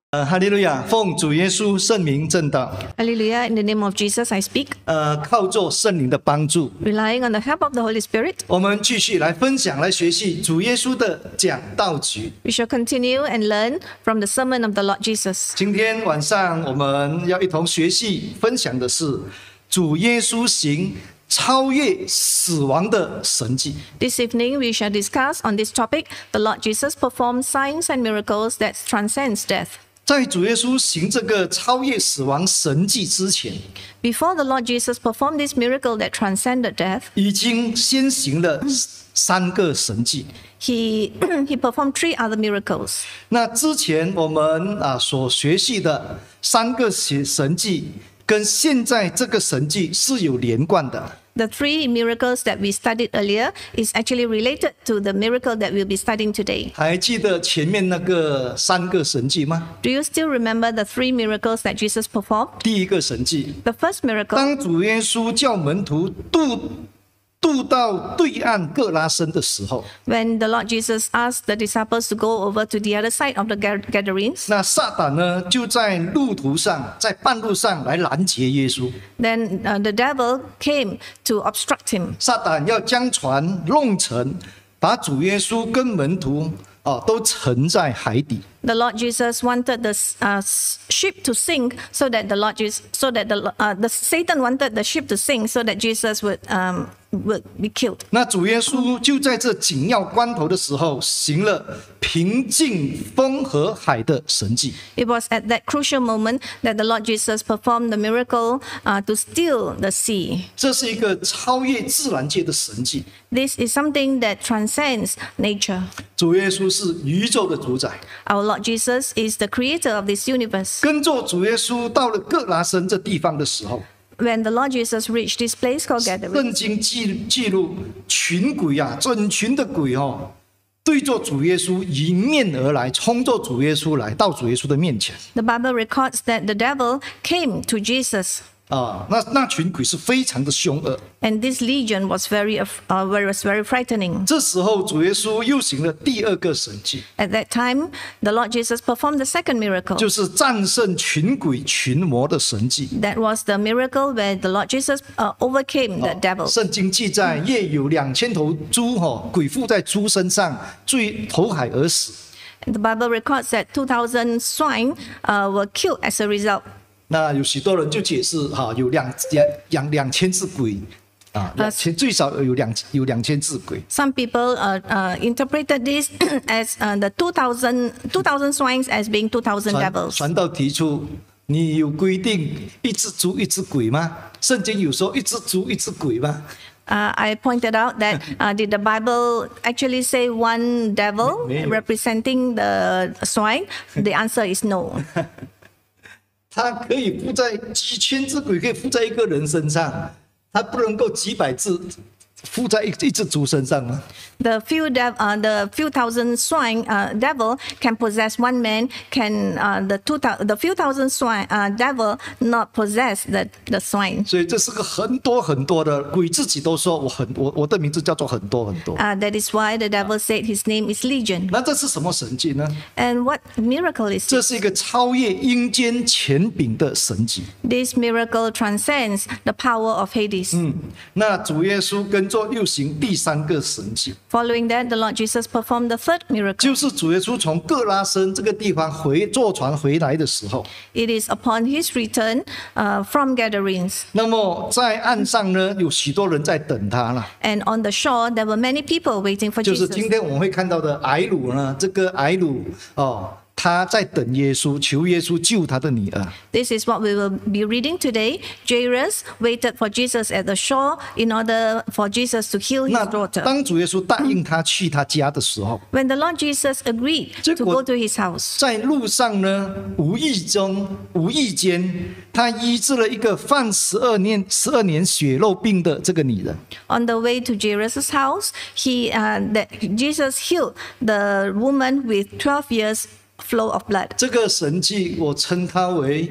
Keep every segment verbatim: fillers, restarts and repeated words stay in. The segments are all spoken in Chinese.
呃，哈利路亚！奉主耶稣圣名正道。 Hallelujah. In the name of Jesus, I speak. 呃，靠着圣灵的帮助， Relying on the help of the Holy Spirit, 我们继续来分享、来学习主耶稣的讲道集。 we shall continue and learn from the sermon of the Lord Jesus. 今天晚上我们要一同学习分享的是主耶稣行超越死亡的神迹。 This evening, we shall discuss on this topic. The Lord Jesus performed signs and miracles that transcends death. 在主耶稣行这个超越死亡神迹之前， Before the Lord Jesus performed this miracle that transcended death, 已经先行了三个神迹。 he he performed three other miracles. 那之前我们啊所学习的三个神迹，跟现在这个神迹是有连贯的。 The three miracles that we studied earlier is actually related to the miracle that we'll be studying today. 还记得前面那个三个神迹吗？ Do you still remember the three miracles that Jesus performed? 第一个神迹， The first miracle, 当主耶稣叫门徒渡渡到对岸各拉森的时候， when the Lord Jesus asked the disciples to go over to the other side of the Gadarenes, 那撒旦呢就在路途上，在半路上来拦截耶稣。 then uh, the devil came to obstruct him. 撒旦要将船弄沉，把主耶稣跟门徒哦都沉在海底。 The Lord Jesus wanted the uh, ship to sink so that the Lord Jesus, so that the, uh, the Satan wanted the ship to sink so that Jesus would um, would be killed. 那主耶稣就在这紧要关头的时候，行了平静风和海的神迹。 It was at that crucial moment that the Lord Jesus performed the miracle uh, to still the sea. 这是一个超越自然界的神迹。 This is something that transcends nature. 主耶稣是宇宙的主宰。 Our Lord Jesus is the creator of this universe. 跟着主耶稣到了各拉森这地方的时候， When the Lord Jesus reached this place called 圣 Gadarene, 经记记录群鬼啊，整群的鬼哦，对着主耶稣迎面而来，冲着主耶稣来到主耶稣的面前 the Bible records that the devil came to Jesus, 啊，那那群鬼是非常的凶恶。 and this legion was very, uh, was very frightening. 这时候主耶稣又行了第二个神迹， At that time, the Lord Jesus performed the second miracle. 就是战胜群鬼群魔的神迹。 That was the miracle where the Lord Jesus uh, overcame the devil. 圣经记载，夜有两千头猪哈，鬼附在猪身上，坠投海而死。 And the Bible records that two thousand swine uh, were killed as a result. 那有许多人就解释哈，有两两两两千只鬼啊，两千最少有两有两千只鬼。 Some people uh, uh, interpreted this as uh, the two thousand, two thousand swines as being two thousand 传 devils. 传道提出，你有规定一只猪一只鬼吗？圣经有说一只猪一只鬼吗？ Uh, I pointed out that uh, did the Bible actually say one devil Maybe. representing the swine? The answer is no. 它可以附在几千只鬼，可以附在一个人身上，它不能够几百只附在一一只猪身上吗？ The few dev, uh, the few thousand swine uh, devil can possess one man. Can uh, the two thou- the few thousand swine uh, devil not possess the the swine? 所以这是个很多很多的鬼，自己都说我很我我的名字叫做很多很多。 Uh, that is why the devil said his name is Legion. 那这是什么神迹呢？ And what miracle is 这 this? 是一个超越阴间权柄的神迹。 This miracle transcends the power of Hades. 嗯，那主耶稣跟着又行第三个神迹， Following that, the Lord Jesus performed the third miracle. 就是主耶稣从各拉森这个地方回坐船回来的时候， It is upon his return uh, from Gadarenes. 那么在岸上呢，有许多人在等他了。 And on the shore, there were many people waiting for 就是 Jesus. 今天我们会看到的埃鲁呢，这个埃鲁哦，他在等耶稣，求耶稣救他的女儿。 This is what we will be reading today. Jairus waited for Jesus at the shore in order for Jesus to heal his 那 daughter. 当主耶稣答应他去他家的时候， When the Lord Jesus agreed 结 to 果 go to his house, 在路上呢，无意中、无意间，他医治了一个犯十二年、十二年血肉病的这个女人。 on the way to Jairus' house, he uh, that Jesus healed the woman with twelve years flow of blood. 这个神迹，我称它为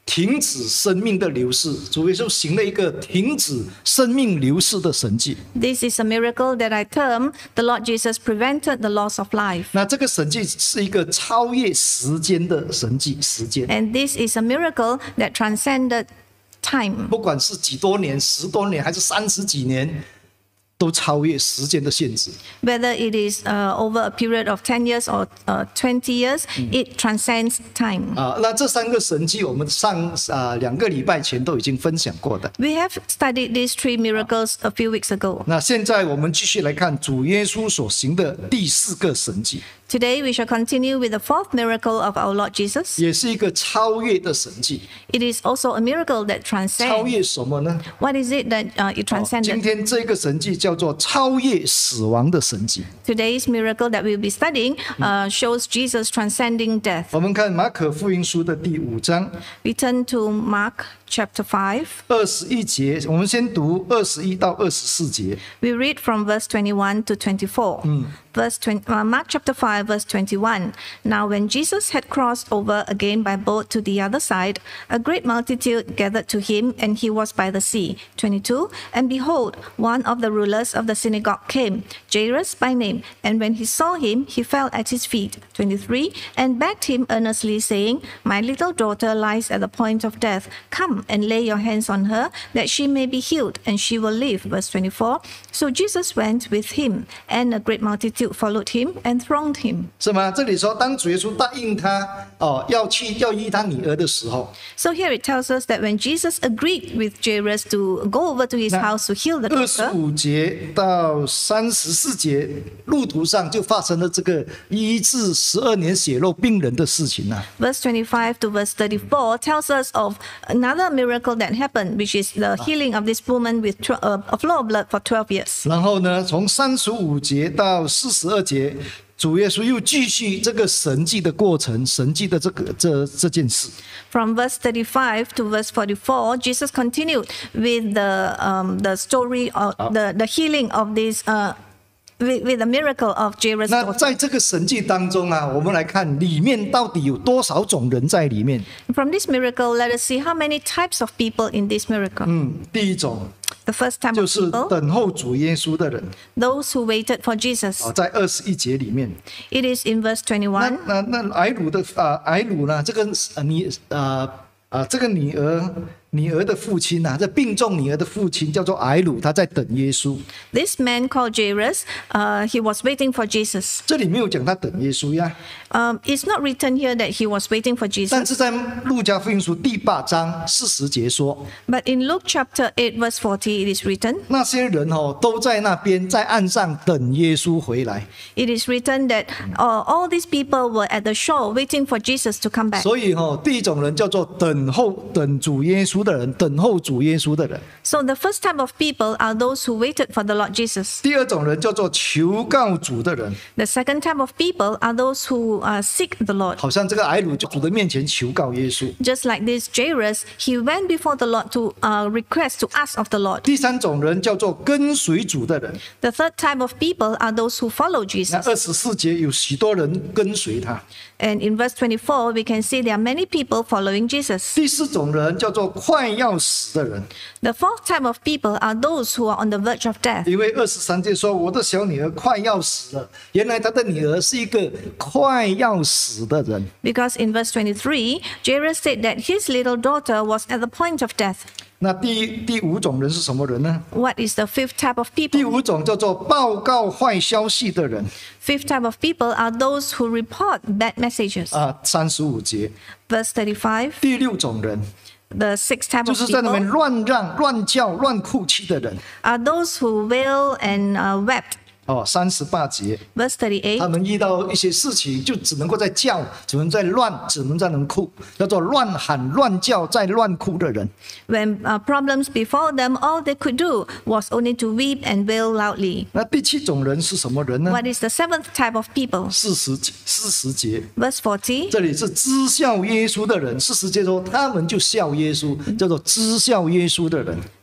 停止生命的流逝，主耶稣行了一个停止生命流逝的神迹。 This is a miracle that I term the Lord Jesus prevented the loss of life. 那这个神迹是一个超越时间的神迹，时间 And this is a miracle that transcended time. 不管是几多年、十多年，还是三十几年，都超越时间的限制。 Whether it is uh, over a period of ten years or uh, twenty years, it transcends time. 啊，那这三个神迹，我们上啊两个礼拜前都已经分享过的。 We have studied these three miracles a few weeks ago. 那现在我们继续来看主耶稣所行的第四个神迹， Today we shall continue with the fourth miracle of our Lord Jesus. 也是一个超越的神迹。 It is also a miracle that 超 transcends. 越什么呢？ What is it that uh, it 今 transcended? 天这个神迹叫做超越死亡的神迹。 Today's miracle that we'll be studying uh, shows Jesus transcending death. 我们看马可福音书的第五章 We turn to Mark chapter five. 二十一节，我们先读二十一到二十四节。 We read from verse twenty-one to twenty-four. Verse twenty, uh, Mark chapter five, verse twenty-one. Now, when Jesus had crossed over again by boat to the other side, a great multitude gathered to him, and he was by the sea. twenty-two. And behold, one of the rulers of the synagogue came, Jairus by name, and when he saw him, he fell at his feet. twenty-three. And begged him earnestly, saying, My little daughter lies at the point of death. Come and lay your hands on her, that she may be healed, and she will live. Verse twenty-four. So Jesus went with him, and a great multitude followed him and thronged him. 是吗？这里说，当主耶稣答应他哦要去要医他女儿的时候， So here it tells us that when Jesus agreed with Jairus to go over to his house to heal the 二十 daughter, 五节到三十四节，路途上就发生了这个医治十二年血肉病人的事情啊。 verse twenty-five to verse thirty-four tells us of another miracle that happened, which is the healing of this woman with tw- uh, a flow of blood for twelve years. 然后呢，从三十五节到四十二节，主耶稣又继续这个神迹的过程，神迹的这个这这件事。 From verse thirty-five to verse forty-four, Jesus continued with the um, the story of the, the healing of this uh, with, with the miracle of Jairus' 那 daughter. 在这个神迹当中啊，我们来看里面到底有多少种人在里面。 From this miracle, let us see how many types of people in this miracle. 嗯，第一种 The first type 就 of 是 people, 等候主耶稣的人 those who waited for Jesus. 啊，在二十一节里面。 It is in verse 那 twenty-one. 那那埃鲁的啊，埃鲁呢？这个呃女啊啊，这个女儿女儿的父亲啊，这病重女儿的父亲叫做埃鲁，他在等耶稣。 This man called Jairus, uh, he was waiting for Jesus. 这里没有讲他等耶稣呀， Um, it's not written here that he was waiting for 但 Jesus. 是在路加福音书第八章四十节说， But in Luke chapter eight, verse forty, it is written, 那些人哦都在那边在岸上等耶稣回来。 it is written that uh, all these people were at the shore waiting for Jesus to come back. 所以哦，第一种人叫做等候等主耶稣的人，等候主耶稣的人。 So the first type of people are those who waited for the Lord Jesus. 第二种人叫做求告主的人， The second type of people are those who uh, seek the Lord. 好像这个埃鲁就主的面前求告耶稣。 Just like this Jairus, he went before the Lord to uh, request, to ask of the Lord. 第三种人叫做跟随主的人。 The third type of people are those who follow 那 Jesus. 二十四节有许多人跟随他。 And in verse twenty-four, we can see there are many people following Jesus. 第四种人叫做快要死的人， The fourth type of people are those who are on the verge of death. 因为二十三节说我的小女儿快要死了，原来他的女儿是一个快要死的人。 Because in verse twenty-three, Jairus said that his little daughter was at the point of death. 那第第五种人是什么人呢？ What is the fifth type of 第 people? 五种叫做报告坏消息的人 Fifth type of people are those who report bad messages. 啊，三十五节。 Verse thirty-five, 第六种人 the sixth type 就 of 是在那边 people 乱让、乱叫、乱哭泣的人 are those who wail and uh, wept. 哦，三十八节。 Verse 他 thirty-eight, 们遇到一些事情，就只能够在叫，只能在乱，只能在能哭，叫做乱喊、乱叫、在乱哭的人。 when uh, problems befall them, all they could do was only to weep and wail loudly. 那第七种人是什么人呢？ What is the seventh type of people? 四十四十节， Verse forty, 这里是知笑耶稣的人。四十节说他们就笑耶稣，叫做知笑耶稣的人。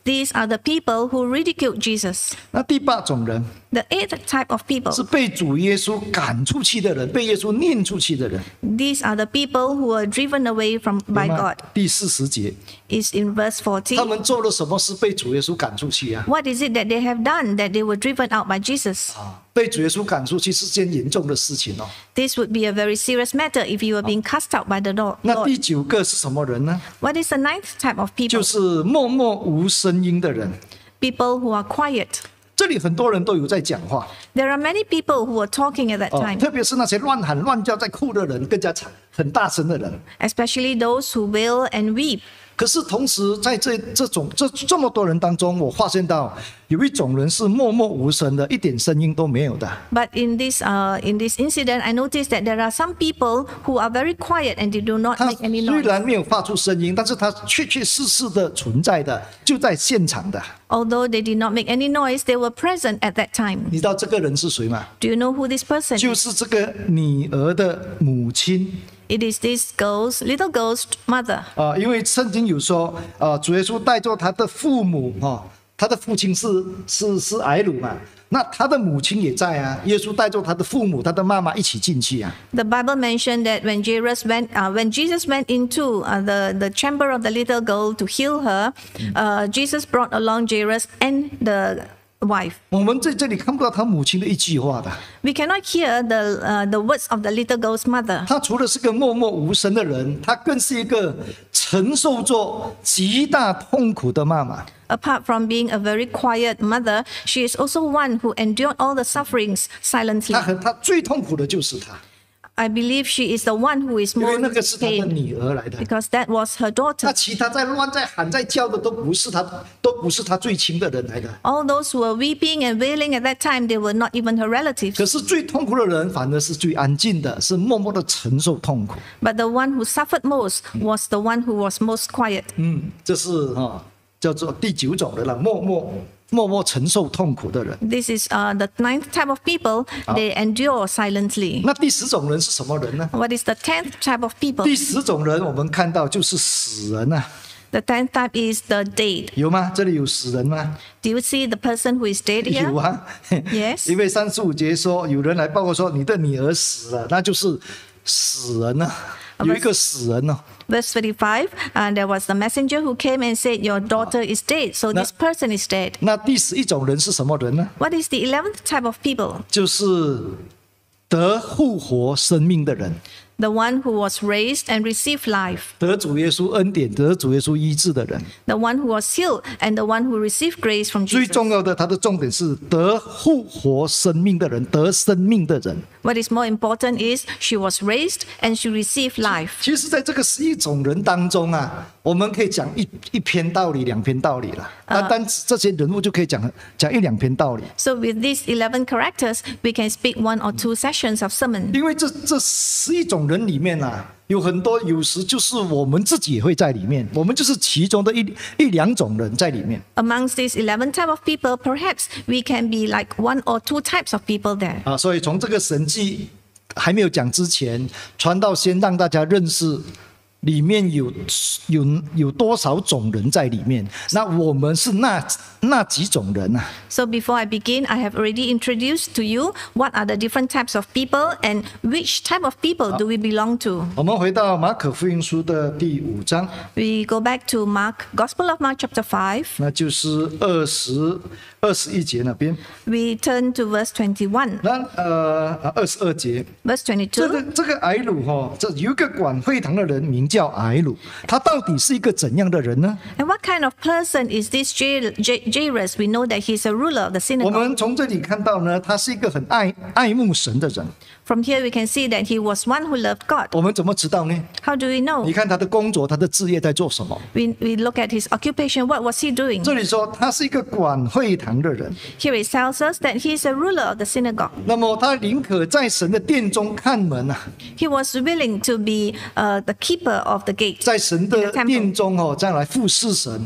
These are the people who ridiculed Jesus. 那第八种人 The eighth type of people. 是被主耶稣赶出去的人，被耶稣撵出去的人。 These are the people who were driven away from 有 by 吗 God. 第四十节， Is in verse 他 forty. 们做了什么事被主耶稣赶出去啊？ What is it that they have done that they were driven out by Jesus? 啊，被主耶稣赶出去是件严重的事情哦。 This would be a very serious matter if you were being cast out by the Lord. 那第九个是什么人呢？ What is the ninth type of 就 people? 是默默无声音的人。 People who are quiet. 这里很多人都有在讲话 There are many people who were talking at that 哦， time, 特别是那些乱喊乱叫在哭的人，更加惨，很大声的人。 especially those who wail and weep. 可是同时，在这这种这这么多人当中，我发现到有一种人是默默无声的，一点声音都没有的。 But in this uh, in this incident, I noticed that there are some people who are very quiet and they do not 他 make any 虽 noise. 然没有发出声音，但是他确确实实的存在的，就在现场的。 Although they did not make any noise, they were present at that time. 你知道这个人是谁吗？ Do you know who this person 就 is? 是这个女儿的母亲 It is this girl's little girl's mother. 啊、因为圣经有说，啊、主耶稣带着他的父母哈、他的父亲是是是矮鲁嘛，那他的母亲也在啊，耶稣带着他的父母、他的妈妈一起进去啊。 The Bible mentioned that when Jesus went, uh, when Jesus went into uh, the the chamber of the little girl to heal her, uh, Jesus brought along Jairus and the wife. 我们在这里看不到他母亲的一句话的， We cannot hear the uh, the words of the little girl's mother. 他除了是个默默无声的人，他更是一个承受着极大痛苦的妈妈。 Apart from being a very quiet mother, she is also one who endured all the sufferings silently. 他很他最痛苦的就是他， I believe she is the one who is 因为 most 那个是他的 pain 女儿来的。 because that was her 那 daughter. 其他在乱在喊在叫的都不是他，都不是他最亲的人来的。 All those who were weeping and wailing at that time, they were not even her relatives. 可是最痛苦的人反而是最安静的，是默默的承受痛苦。 But the one who suffered most was the one who was most quiet. 嗯，这是哈、哦、叫做第九种人了，默默默默承受痛苦的人。 This is uh, the ninth type of people. They endure silently. 那第十种人是什么人呢？ What is the tenth type of people? 第十种人我们看到就是死人啊， The tenth type is the dead. 有吗？这里有死人吗？ Do you see the person who is dead 有 here? 啊。 Yes. 因为三十五节说有人来报告说你的女儿死了，那就是死人啊，有一个死人哦。 Verse thirty-five, and there was the messenger who came and said, Your daughter is dead. So this person is dead. 那第十一种人是什么人呢？ What is the eleventh type of people? 就是得复活生命的人， The one who was raised and received life. 得主耶稣恩典、得主耶稣医治的人。 The one who was healed and the one who received grace from 最 Jesus. 重要的，它的重点是得复活生命的人，得生命的人。 What is more important is she was raised and she received life. 其实，在这个十一种人当中啊，我们可以讲一一篇道理、两篇道理了。那单指这些人物就可以讲讲一两篇道理， So with these eleven characters, we can speak one or two sessions of sermon. 因为这这十一种人里面啊，有很多有时就是我们自己也会在里面，我们就是其中的一一两种人在里面 Amongst these eleven type of people, perhaps we can be like one or two types of people there. 啊。所以从这个神迹还没有讲之前，传道先让大家认识。里面有有有多少种人在里面？那我们是那那几种人啊？ So before I begin, I have already introduced to you what are the different types of people and which type of people do we belong to. 我们回到马可福音书的第五章， We go back to Mark, Gospel of Mark chapter five. 那就是二十二十一节那边。 We turn to verse twenty-one. 那呃二十二节， Verse 这 twenty-two. 个这个矮鲁哈、哦，这有一个管会堂的人名叫矮鲁，他到底是一个怎样的人呢？ And what kind of person is this Jair- J- Jairus? We know that he's a ruler of the 我 synagogue. 们从这里看到呢，他是一个很爱爱慕神的人。 From here, we can see that he was one who loved God. 我们怎么知道呢？ How do we 你 know? 看他的工作，他的职业在做什么？ We, we look at his occupation. What was he doing? 这里说他是一个管会堂的人， Here it tells us that he is a ruler of the synagogue. 那么他宁可在神的殿中看门啊， He was willing to be uh, the keeper of the gate 在神 in the 的殿 temple. 中哦，这样来服侍神。 He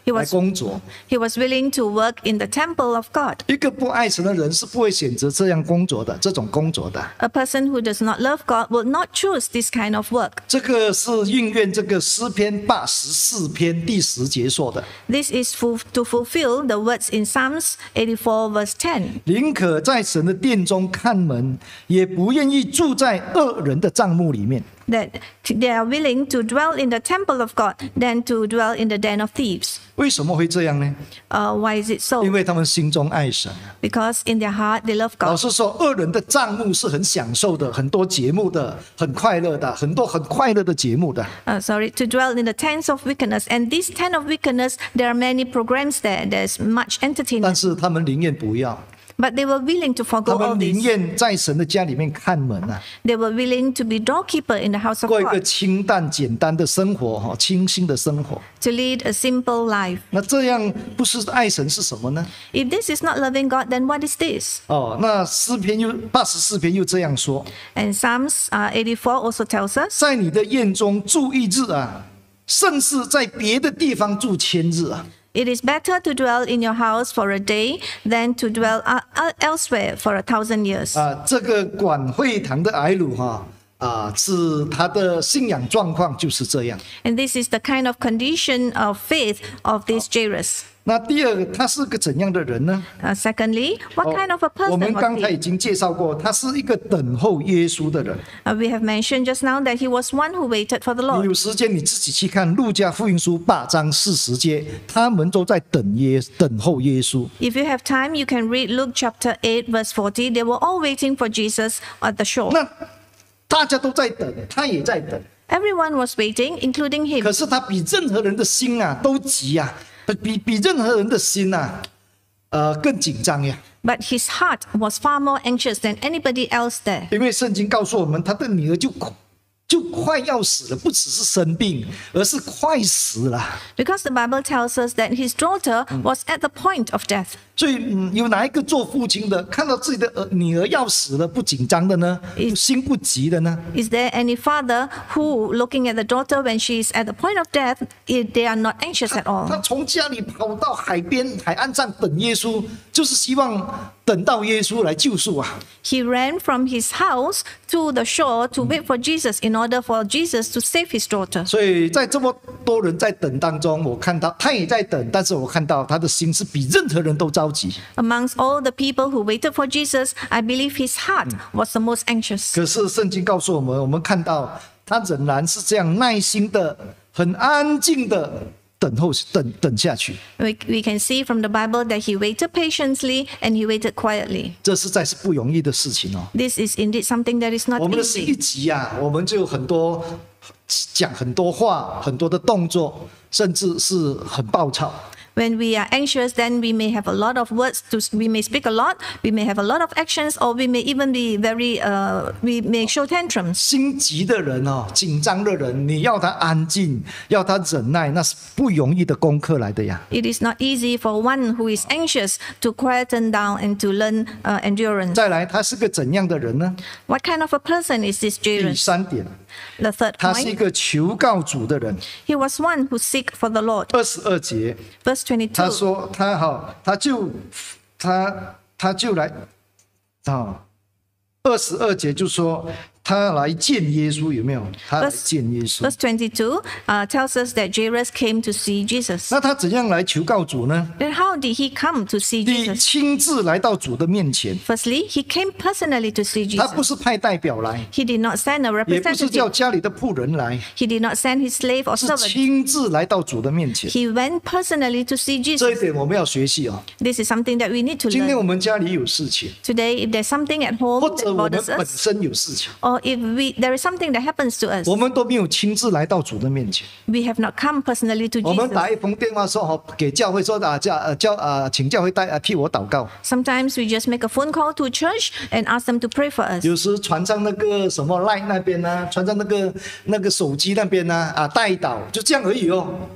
He 来 was 工作。 he was willing to work in the temple of God. 一个不爱神的人是不会选择这样工作的，这种工作的。 A person who does not love God will not choose this kind of work. 这个是应验这个诗篇八十四篇第十节说的： This is fu- to fulfill the words in Psalms eighty-four verse ten. 宁可在神的殿中看门，也不愿意住在恶人的帐幕里面。 That they are willing to dwell in the temple of God than to dwell in the den of thieves. 为什么会这样呢？ Uh, why is it 因 so? 为他们心中爱神。 Because in their heart they love 老 God. 实说，恶人的帐幕是很享受的，很多节目的，很快乐的，很多很快乐的节目的。 Uh, sorry, to dwell in the tents of wickedness. And this tent of wickedness, there are many programs there. There's much 但 entertainment. 是他们宁愿不要， But they were willing to 他 forgo all 们宁 this. 愿在神的家里面看门啊， They were willing to be doorkeeper in the house of 过一个 God, 清淡简单的生活哈，清新的生活。 to lead a simple life. 那这样不是爱神是什么呢？ If this is not loving God, then what is this? 哦，那诗篇又八十四篇又这样说： And Psalms uh, eighty-four also tells us, 在你的宴中住一日啊，胜似在别的地方住千日啊。 it is better to dwell in your house for a day than to dwell uh, uh, elsewhere for a thousand years. 啊，这个管会堂的埃鲁哈啊，是他的信仰状况就是这样。 And this is the kind of condition of faith of this Jairus. 那第二个，他是个怎样的人呢？ Uh, secondly, what 哦 kind of a 我 person 们 was 刚才 he? 已经介绍过，他是一个等候耶稣的人。 Uh, we have mentioned just now that he was one who waited for the 你 Lord. 有时间你自己去看路加福音书八章四十节，他们都在等耶等候耶稣。 If you have time, you can read Luke chapter eight, verse forty. They were all waiting for Jesus at the shore. 那大家都在等，他也在等， Everyone was waiting, including him. 可是他比任何人的心啊都急啊，比比任何人的心啊，呃更紧张呀。 But his heart was far more anxious than anybody else there. 因为圣经告诉我们，他的女儿就就快要死了，不只是生病，而是快死了。 Because the Bible tells us that his daughter was at the point of death. 所以，嗯，有哪一个做父亲的看到自己的儿女儿要死了不紧张的呢？心不急的呢？ Is there any father who, looking at the daughter when she is at the point of death, i- they are not anxious at 他 all? 从家里跑到海边海岸上等耶稣，就是希望等到耶稣来救赎啊！ He ran from his house to the shore to wait for Jesus in order for Jesus to save his daughter. 所以在这么多人在等当中，我看到他也在等，但是我看到他的心是比任何人都着急。 Amongst all the people who waited for Jesus, I believe his heart was the most anxious. 可是圣经告诉我们，我们看到他仍然是这样耐心的、很安静的等候、等等下去。 We, we can see from the Bible that he waited patiently and he waited quietly. 这实在是不容易的事情哦。 This is indeed something that is not 我们的心一 easy. 急啊，我们就有很多讲很多话、很多的动作，甚至是很暴躁。 When we are anxious, then we may have a lot of words to, we may speak a lot, we may have a lot of actions, or we may even be very, uh, we may show tantrums. 心急的人哦，紧张的人，你要他安静，要他忍耐，那是不容易的功课来的呀。 It is not easy for one who is anxious to quieten down and to learn uh, endurance. 再来，他是个怎样的人呢？ What kind of a person is this 第 Jairus? 三点， The third 他是一 point, 个求告主的人。 he was one who seek for the Lord. 二十二节， Verse 他 twenty-two. 说他好，他就他他就来啊。二十二节就说他来见耶稣，有没有？他来 Verse, 见耶稣。 verse twenty-two uh, tells us that Jairus came to see Jesus. 那他怎样来求告主呢？ Then how did he come to see 第一， Jesus? 亲自来到主的面前， Firstly, he came personally to see 他不 Jesus. 是派代表来， He did not send a 也不是叫 representative. 家里的仆人来， He did not send his slave or 是 servant. 亲自来到主的面前。 He went personally to see 这一 Jesus. 点我们要学习哦。 This is something that we need to 今天 learn. 我们家里有事情， Today, if there's something at 或 home 者 that 我们 bothers 本 us, 身有事情， or if we there is something that happens to us, 我们都没有亲自来到主的面前。 we have not come personally to 我们 Jesus. 打一封电话说好给教会说啊教呃教呃请教会代呃替我祷告。 Sometimes we just make a phone call to church and ask them to pray for us. 有时传上那个什么 line 那边呢、啊，传上那个那个手机那边呢 啊, 啊代祷，就这样而已哦。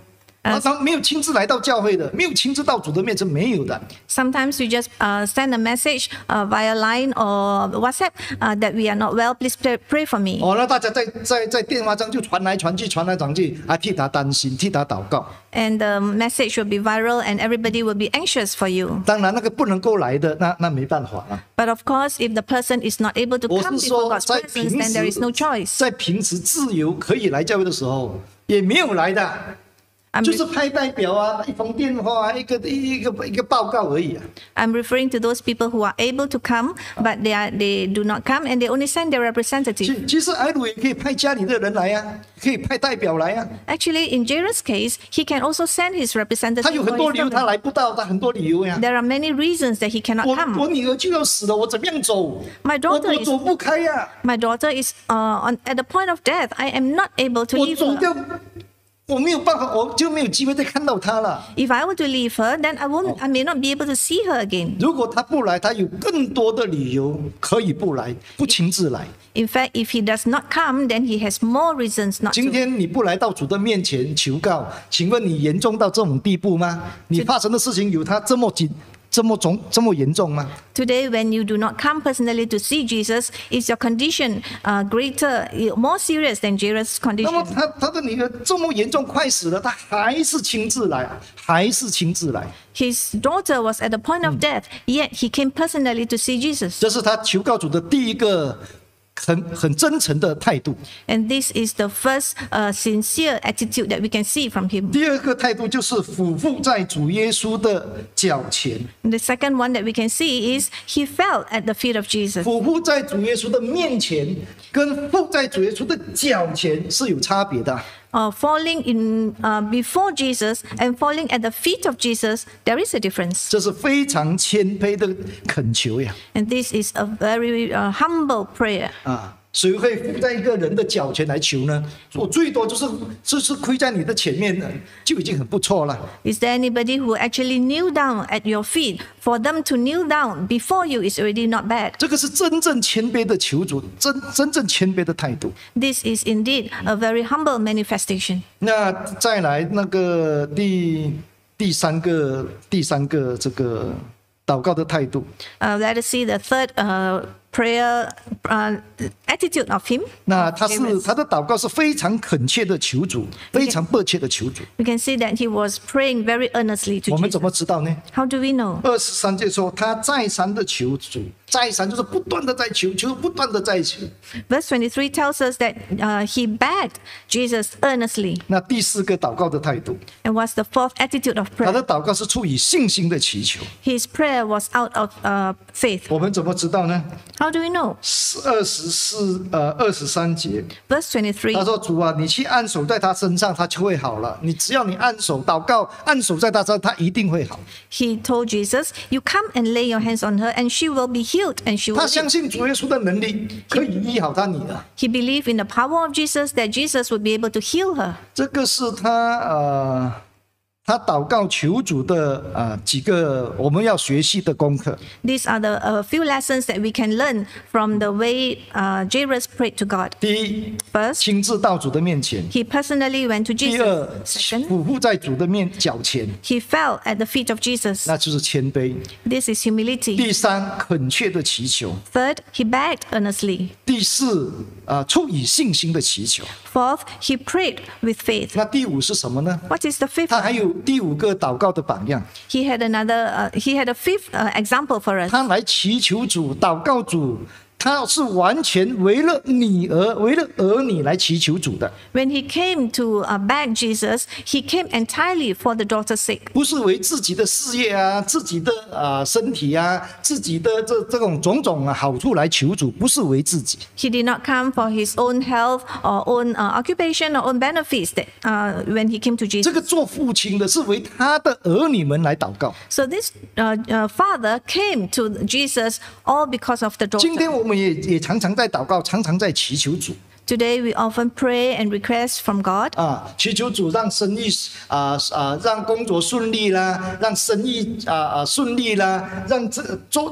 啊，他没有亲自来到教会的，没有亲自到主的面前，没有的。 Sometimes we just uh, send a message uh, via line or WhatsApp uh, that we are not well. Please pray, pray for me. 哦，那大家在在在电话上就传来传去，传来传去，啊，替他担心，替他祷告。 And the message will be viral and everybody will be anxious for you. 当然，那个不能够来的，那那没办法啊。 But of course, if the person is not able to 我 come 是 before 说， God's 在 presence, 平 then there is no 时 choice. 在平时自由可以来教会的时候，也没有来的， I'm, 就是派代表啊，一封电话啊，一个一个一个报告而已啊。 I'm referring to those people who are able to come, but they are they do not come and they only send their representative. 其其实艾鲁也可以派家里的人来啊，可以派代表来啊。 Actually, in Jairus' case, he can also send his 他 representative. 有 for 很多 his 理由，他 family. 来不到，他很多理由呀。 There are many reasons that he cannot 我 come. 我女儿就要死了，我怎么样走？ My 我 daughter 我 is 走不开呀、 my daughter is uh, on, at the point of death. I am not able to 我 leave 走 her. 掉，我没有办法，我就没有机会再看到她了。 If I were to leave her, then I won't. I may not be able to see her again. 如果她不来，她有更多的理由可以不来，不亲自来。 In fact, if he does not come, then he has more reasons not 今 to. 天你不来到主的面前求告，请问你严重到这种地步吗？你发生的事情有他这么紧、这么重、这么严重吗？ Today, when you do not come personally to see Jesus, is your condition uh, greater, more serious than Jairus' 那么 condition? 他他的女儿这么严重，快死了，他还是亲自来，还是亲自来。 His daughter was at the point of death, yet he came personally to see Jesus. 这是他求告主的第一个很很真诚的态度。 And this is the first uh, sincere attitude that we can see from him. 第二个态度就是俯伏在主耶稣的脚前， And the second one that we can see is he fell at the feet of Jesus. 俯伏在主耶稣的面前，跟伏在主耶稣的脚前是有差别的。 Uh, falling in uh, before Jesus and falling at the feet of Jesus, there is a difference. 这是非常谦卑的恳求呀！ And this is a very uh, humble prayer. 啊，谁会伏在一个人的脚前来求呢？我最多就是就是跪在你的前面呢，就已经很不错了。 Is there anybody who actually kneel down at your feet? For them to kneel down before you is already not bad. 这个是真正谦卑的求主，真真正谦卑的态度。 This is indeed a very humble manifestation. 那再来那个第第三个第三个这个祷告的态度， Uh, let us see the third uh, prayer uh, attitude of him. 那他是 Jairus. 他的祷告是非常恳切的求主，非常迫切的求主。 We can see that he was praying very earnestly to 我们怎 Jesus. 么知道呢？ How do we know? 二十三节说他再三的求主，再三就是不断的在求，求不断的在求。 Verse twenty-three tells us that uh, he begged Jesus earnestly. 那第四个祷告的态度， And what's the fourth attitude of 他 prayer? 的祷告是出于信心的祈求。 His prayer was out of uh, faith. 我们怎么知道呢？ How do we know? 二十四呃二十三节， Verse twenty-three. 他说：“主啊，你去按手在他身上，他就会好了。你只要你按手祷告，按手在他身上，他一定会好。 He told Jesus, "You come and lay your hands on her, and she will be healed, and she 他 will 相 live." 信主耶稣的能力可以医好他女儿。 He believed in the power of Jesus that Jesus would be able to heal her. 这个是他呃，他祷告求主的呃几个我们要学习的功课。 These are the uh, few lessons that we can learn from the way uh, Jairus prayed to God. 第一， First, 亲自到主的面前； he personally went to 第二 Jesus. Second, 俯伏在主的面脚前， he fell at the feet of Jesus. 那就是谦卑。 This is humility. 第三，恳切的祈求； Third, he begged earnestly. 第四，啊、出于信心的祈求。 Fourth, he prayed with faith. 那第五是什么呢？ What is the fifth? 他还有第五个祷告的榜样， He had another. Uh, he had a fifth uh, example for us. 他来祈求主、祷告主，他是完全为了女儿、为了儿女来祈求主的， When he came to uh, beg Jesus, he came entirely for the daughter's sake. 不是为自己的事业啊、自己的啊、身体啊、自己的这这种种种啊好处来求主，不是为自己。 He did not come for his own health or own uh, occupation or own benefits that, uh, when he came to 这 Jesus. 个做父亲的是为他的儿女们来祷告。 So this uh, uh, father came to Jesus all because of the 今 daughter. 天我们也也常常在祷告，常常在祈求主 Today we often pray and request from God. 啊，祈求主让生意啊啊让工作顺利啦，让生意啊啊顺利啦，让这做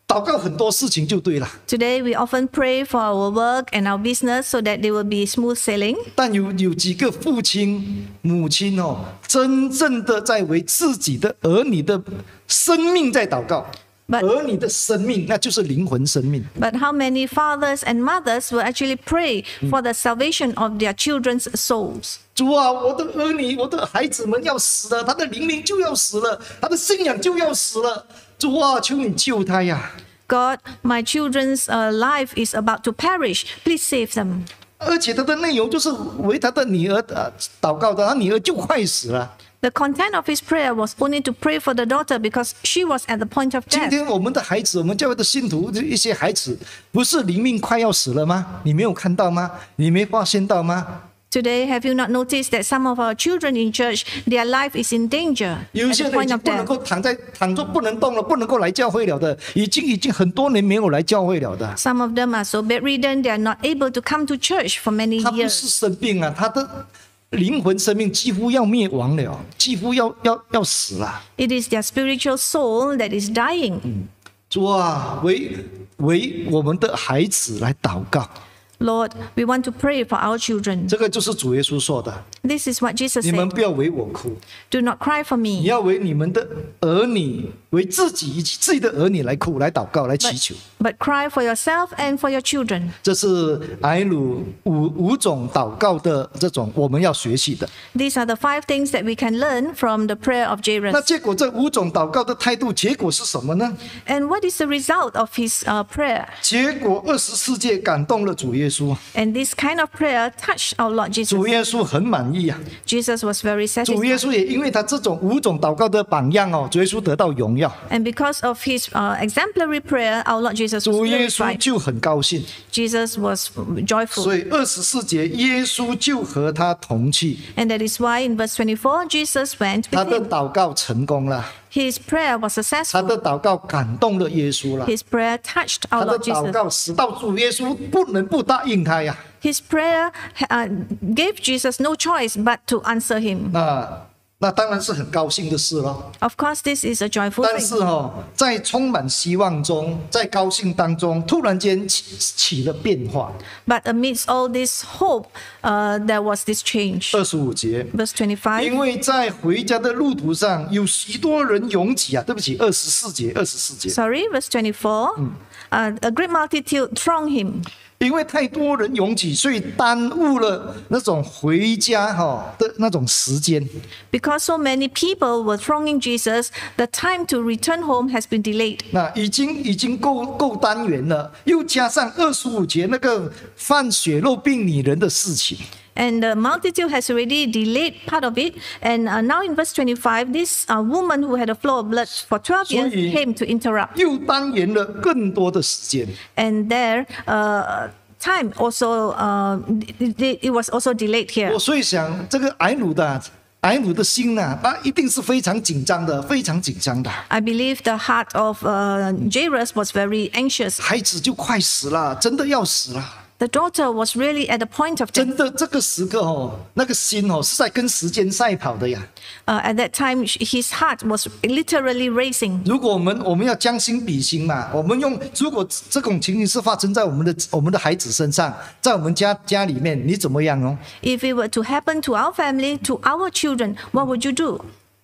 祷告很多事情就对了。 Today, we often pray for our work and our business so that they will be smooth sailing. 但有有几个父亲、母亲哦，真正的在为自己的儿女的生命在祷告。 But- 儿女的生命，那就是灵魂生命。 But how many fathers and mothers will actually pray for the salvation of their children's souls? 主啊，我的儿女、我的孩子们要死了，他的灵命就要死了，他的信仰就要死了。主啊，求你救他呀！ God, my children's uh, life is about to perish. Please save them. 而且他的内容就是为他的女儿呃祷告的，他女儿就快死了。 The content of his prayer was only to pray for the daughter because she was at the point of 今 death. 天我们的孩子，我们教会的信徒，一些孩子，不是灵命快要死了吗？你没有看到吗？你没发现到吗？ Today, have you not noticed that some of our children in church, their life is in danger 有一 at 些 the 人已 point 经 of 不能 death? 够躺在躺着不能动了，不能够来教会了的，已经已经很多年没有来教会了的。 Some of them are so bedridden, they are not able to come to church for many 他不 years. 是生病啊，他的灵魂生命几乎要灭亡了，几乎要要要死了。 It is their spiritual soul that is dying. 主啊，为为我们的孩子来祷告， Lord, we want to pray for our children. 这个就是主耶稣说的。 This is what Jesus 你们 said. 不要为我哭， Do not cry for 你 me, 要为你们的儿女，为自己以及自己的儿女来哭，来祷告，来祈求。 but cry for yourself and for your children. 这是埃鲁五五种祷告的这种我们要学习的。 These are the five things that we can learn from the prayer of 那 Jairus. 结果这五种祷告的态度，结果是什么呢？ And what is the result of his uh, prayer? 结果二十四节感动了主耶稣， And this kind of prayer touched our Lord 主 Jesus. 耶稣很满意啊。 Jesus was very 主耶 satisfied. 稣也因为他这种五种祷告的榜样哦，主耶稣得到荣耀， And because of his uh, exemplary prayer, our Lord Jesus 主 was 耶稣 glorified. 就很高兴。 Jesus was joyful. 所以二十四节，耶稣就和他同去， And that is why in verse twenty-four, Jesus went 他 with 的 him. 祷告成功了， His prayer was 他 successful. 的祷告感动了耶稣了， His prayer touched 他 our 的 Lord 祷 Jesus. 告使到主耶稣不能不答应他呀。 His prayer uh, gave Jesus no choice but to answer him. 那那当然是很高兴的事咯。 Of course, this is a joyful 但是 thing. 哦，在充满希望中，在高兴当中，突然间起起了变化。 But amidst all this hope, uh, there was this change. 二十五节， Verse 因 twenty-five. 为在回家的路途上有许多人拥挤啊，对不起，二十四节，二十四节， Sorry, verse twenty-four. Uh, a great multitude thronged him. 因为太多人拥挤，所以耽误了那种回家哈的那种时间。 Because so many people were thronging Jesus, the time to return home has been delayed. 那已经已经够够单元了，又加上二十五节那个犯血肉病女人的事情。 And the multitude has already delayed part of it. And uh, now in verse twenty-five, this uh, woman who had a flow of blood for twelve years 所以- came to interrupt. 又单元了更多的时间。 And there, uh, time also, uh, it, it was also delayed here. 我所以想，这个埃鲁的埃鲁的心呐、啊，他一定是非常紧张的，非常紧张的。 I believe the heart of uh, Jairus was very anxious. 孩子就快死了，真的要死了。 The daughter was really at the point of death. 真的，这个时刻哦，那个心哦是在跟时间赛跑的呀。 Uh, at that time, his heart was literally racing. 如果我们我们要将心比心嘛，我们用如果这种情形是发生在我们的我们的孩子身上，在我们家家里面，你怎么样哦？ If it were to happen to our family, to our children, what would you do?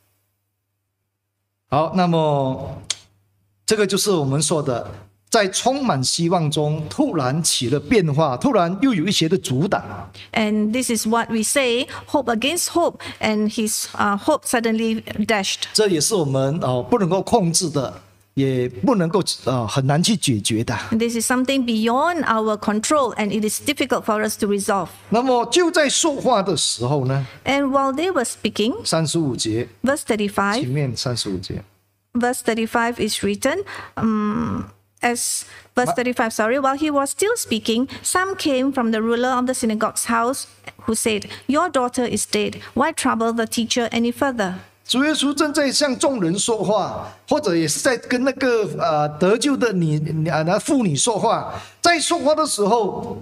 好，那么这个就是我们说的，在充满希望中突然起了变化，突然又有一些的阻挡。 And this is what we say, hope against hope, and his uh, hope suddenly dashed. 这也是我们哦不能够控制的，也不能够呃很难去解决的。 And this is something beyond our control, and it is difficult for us to resolve. 那么就在说话的时候呢， And while they were speaking, 三十五节 verse 前 thirty-five, 面三十五节， verse thirty-five is written, um, as verse thirty-five, sorry, while he was still speaking, some came from the ruler of the synagogue's house who said, "Your daughter is dead. Why trouble the teacher any further?" 主耶稣正在向众人说话，或者也是在跟那个呃得救的女啊那妇女说话。在说话的时候，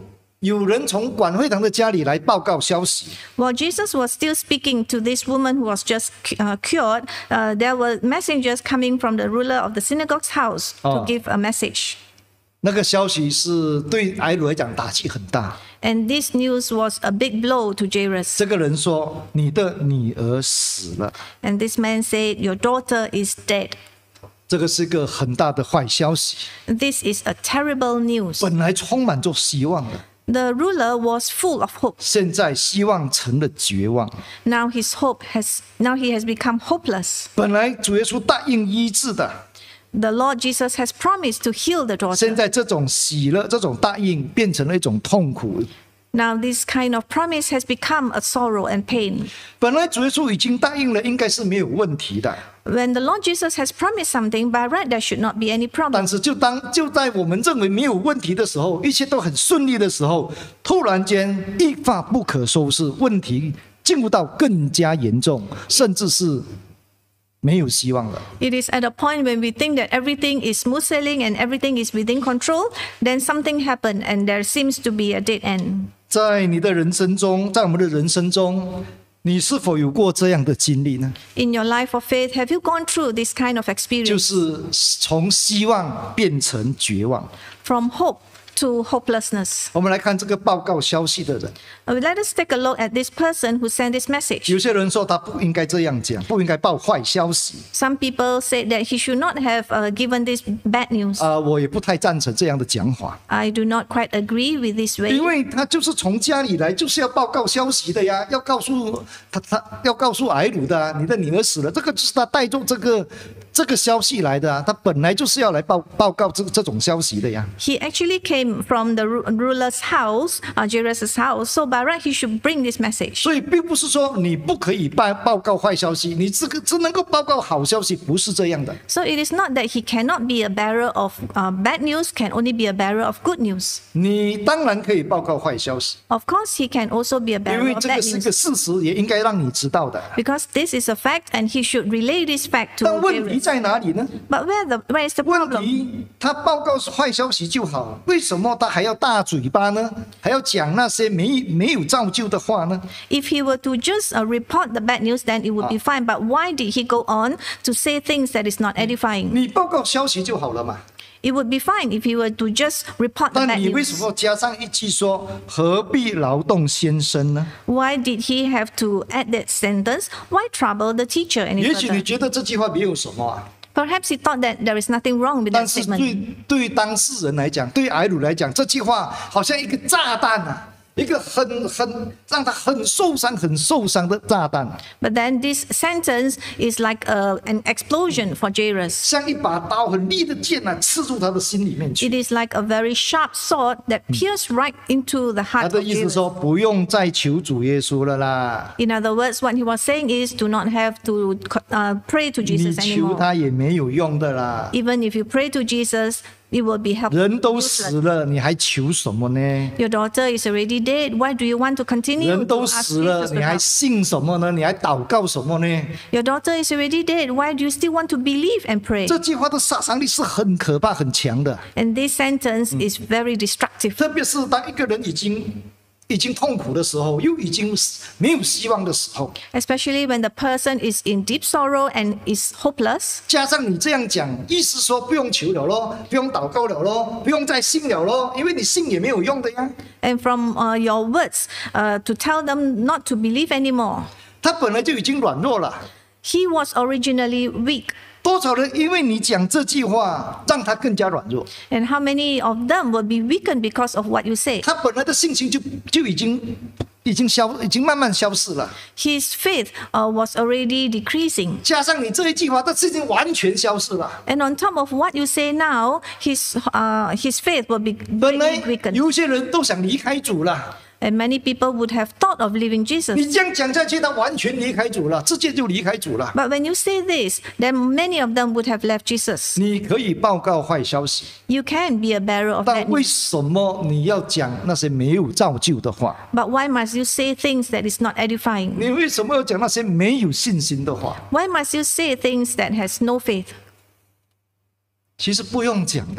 有人从管会堂的家里来报告消息， While Jesus was still speaking to this woman who was just uh, cured, uh, there were messengers coming from the ruler of the synagogue's house to Oh. give a message. 那个消息是对埃鲁来讲打击很大。 And this news was a big blow to Jairus. 这个人说：“你的女儿死了。 And this man said, Your daughter is dead. ” 这个是个很大的坏消息， This is a terrible news. 本来充满着希望的， The ruler was full of hope. 现在希望成了绝望。 Now his hope has now he has become hopeless. 本来主耶稣答应医治的， The Lord Jesus has promised to heal the 现 daughter. 在这种喜乐、这种答应变成了一种痛苦。 Now this kind of promise has become a sorrow and pain. 本来主耶稣已经答应了，应该是没有问题的。 When the Lord Jesus has promised something, by right there should not be any 但 problem. 是就当就在我们认为没有问题的时候，一切都很顺利的时候，突然间一发不可收拾，问题进入到更加严重，甚至是没有希望了。 It is at a point when we think that everything is smooth sailing and everything is within control, then something happened and there seems to be a dead end. 在你的人生中，在我们的人生中，你是否有过这样的经历呢？ In your life of faith, have you gone through this kind of 就 experience? 是从希望变成绝望。 From hope to hopelessness. 我们来看这个报告消息的人， Uh, Let us take a look at this person who sent this message. 有些人说他不应该这样讲，不应该报坏消息。 Some people said that he should not have uh, given this bad news. 啊、我也不太赞成这样的讲法， I do not quite agree with this 因 way 为他就是从家里来，就是要报告消息的呀，要告诉他，他要告诉埃鲁的、啊，你的女儿死了，这个就是他带着这个这个消息来的啊，他本来就是要来报报告这这种消息的呀。 He actually came from the ru- ruler's house, uh, Jairus' house, so by right he should bring this message. 所以并不是说你不可以报报告坏消息，你这个只能够报告好消息，不是这样的。 So it is not that he cannot be a bearer of uh, bad news, can only be a bearer of good news. 你当然可以报告坏消息， Of course, he can also be a 因 bearer 为 of 这个 bad 是一个 news 事实，也应该让你知道的。 because this is a fact, and he should relay this fact to 但问题 Jairus. 在哪里呢？ But where the where is the 问 problem? 题他报告是坏消息就好，为什么他还要大嘴巴呢？还要讲那些没没有造就的话呢？ If he were to just uh, report the bad news, then it would be fine. But why did he go on to say things that is not edifying? 你报告消息就好了嘛。 It would be fine if he were to just report the 但 bad 你为什 news. 么加上一句说何必劳动先生呢？ Why did he have to add that sentence? Why trouble the teacher any 也许你 further? 觉得这句话没有什么啊， Perhaps he thought that there is nothing wrong with 但 that 是 statement. 对对当事人来讲，对埃鲁来讲，这句话好像一个炸弹啊，一个很很让他很受伤、很受伤的炸弹， But then this sentence is like a, an explosion for Jairus. 像一把刀很利的剑啊，刺入他的心里面去。 It is like a very sharp sword that pierced right into the 他 heart 的 of 意思 Jairus. 说，不用再求主耶稣了啦， In other words, what he was saying is, do not have to uh, pray to 你 Jesus 求 anymore. 他也没有用的啦。 Even if you pray to Jesus, it will be helpful. 人都死了，你还求什么呢？ Your daughter is already dead. Why do you want to continue 人 to 都 ask 死了， Jesus to 你还 help? 信什么呢？你还祷告什么呢？ Your daughter is already dead. Why do you still want to believe and pray? 这句话的杀伤力是很可怕、很强的。 And this sentence is very destructive. 特别是当一个人已经已经痛苦的时候，又已经没有希望的时候， Especially when the person is in deep sorrow and is hopeless. 加上你这样讲，意思说不用求了咯，不用祷告了咯，不用再信了咯，因为你信也没有用的呀。 And from uh, your words uh, to tell them not to believe anymore. 他本来就已经软弱了， He was originally weak. 多少人因为你讲这句话，让他更加软弱。 And how many of them will be weakened because of what you say? 他本来的信心就就已经已经消，已经慢慢消失了。 His faith uh, was already decreasing. 加上你这一句话，他信心完全消失了。 And on top of what you say now, his, uh, his faith will be 本来 greatly weakened. 有些人都想离开主了， And many people would have thought of leaving 你 Jesus. 这样讲下去，他完全离开主了，直接就离开主了。 But when you say this, then many of them would have left Jesus. 你可以报告坏消息， You can be a bearer of 但 bad 为 news. 什么你要讲那些没有造就的话？ But why must you say things that is not edifying? 你为什么要讲那些没有信心的话？ Why must you say things that has no faith? 其实不用讲的，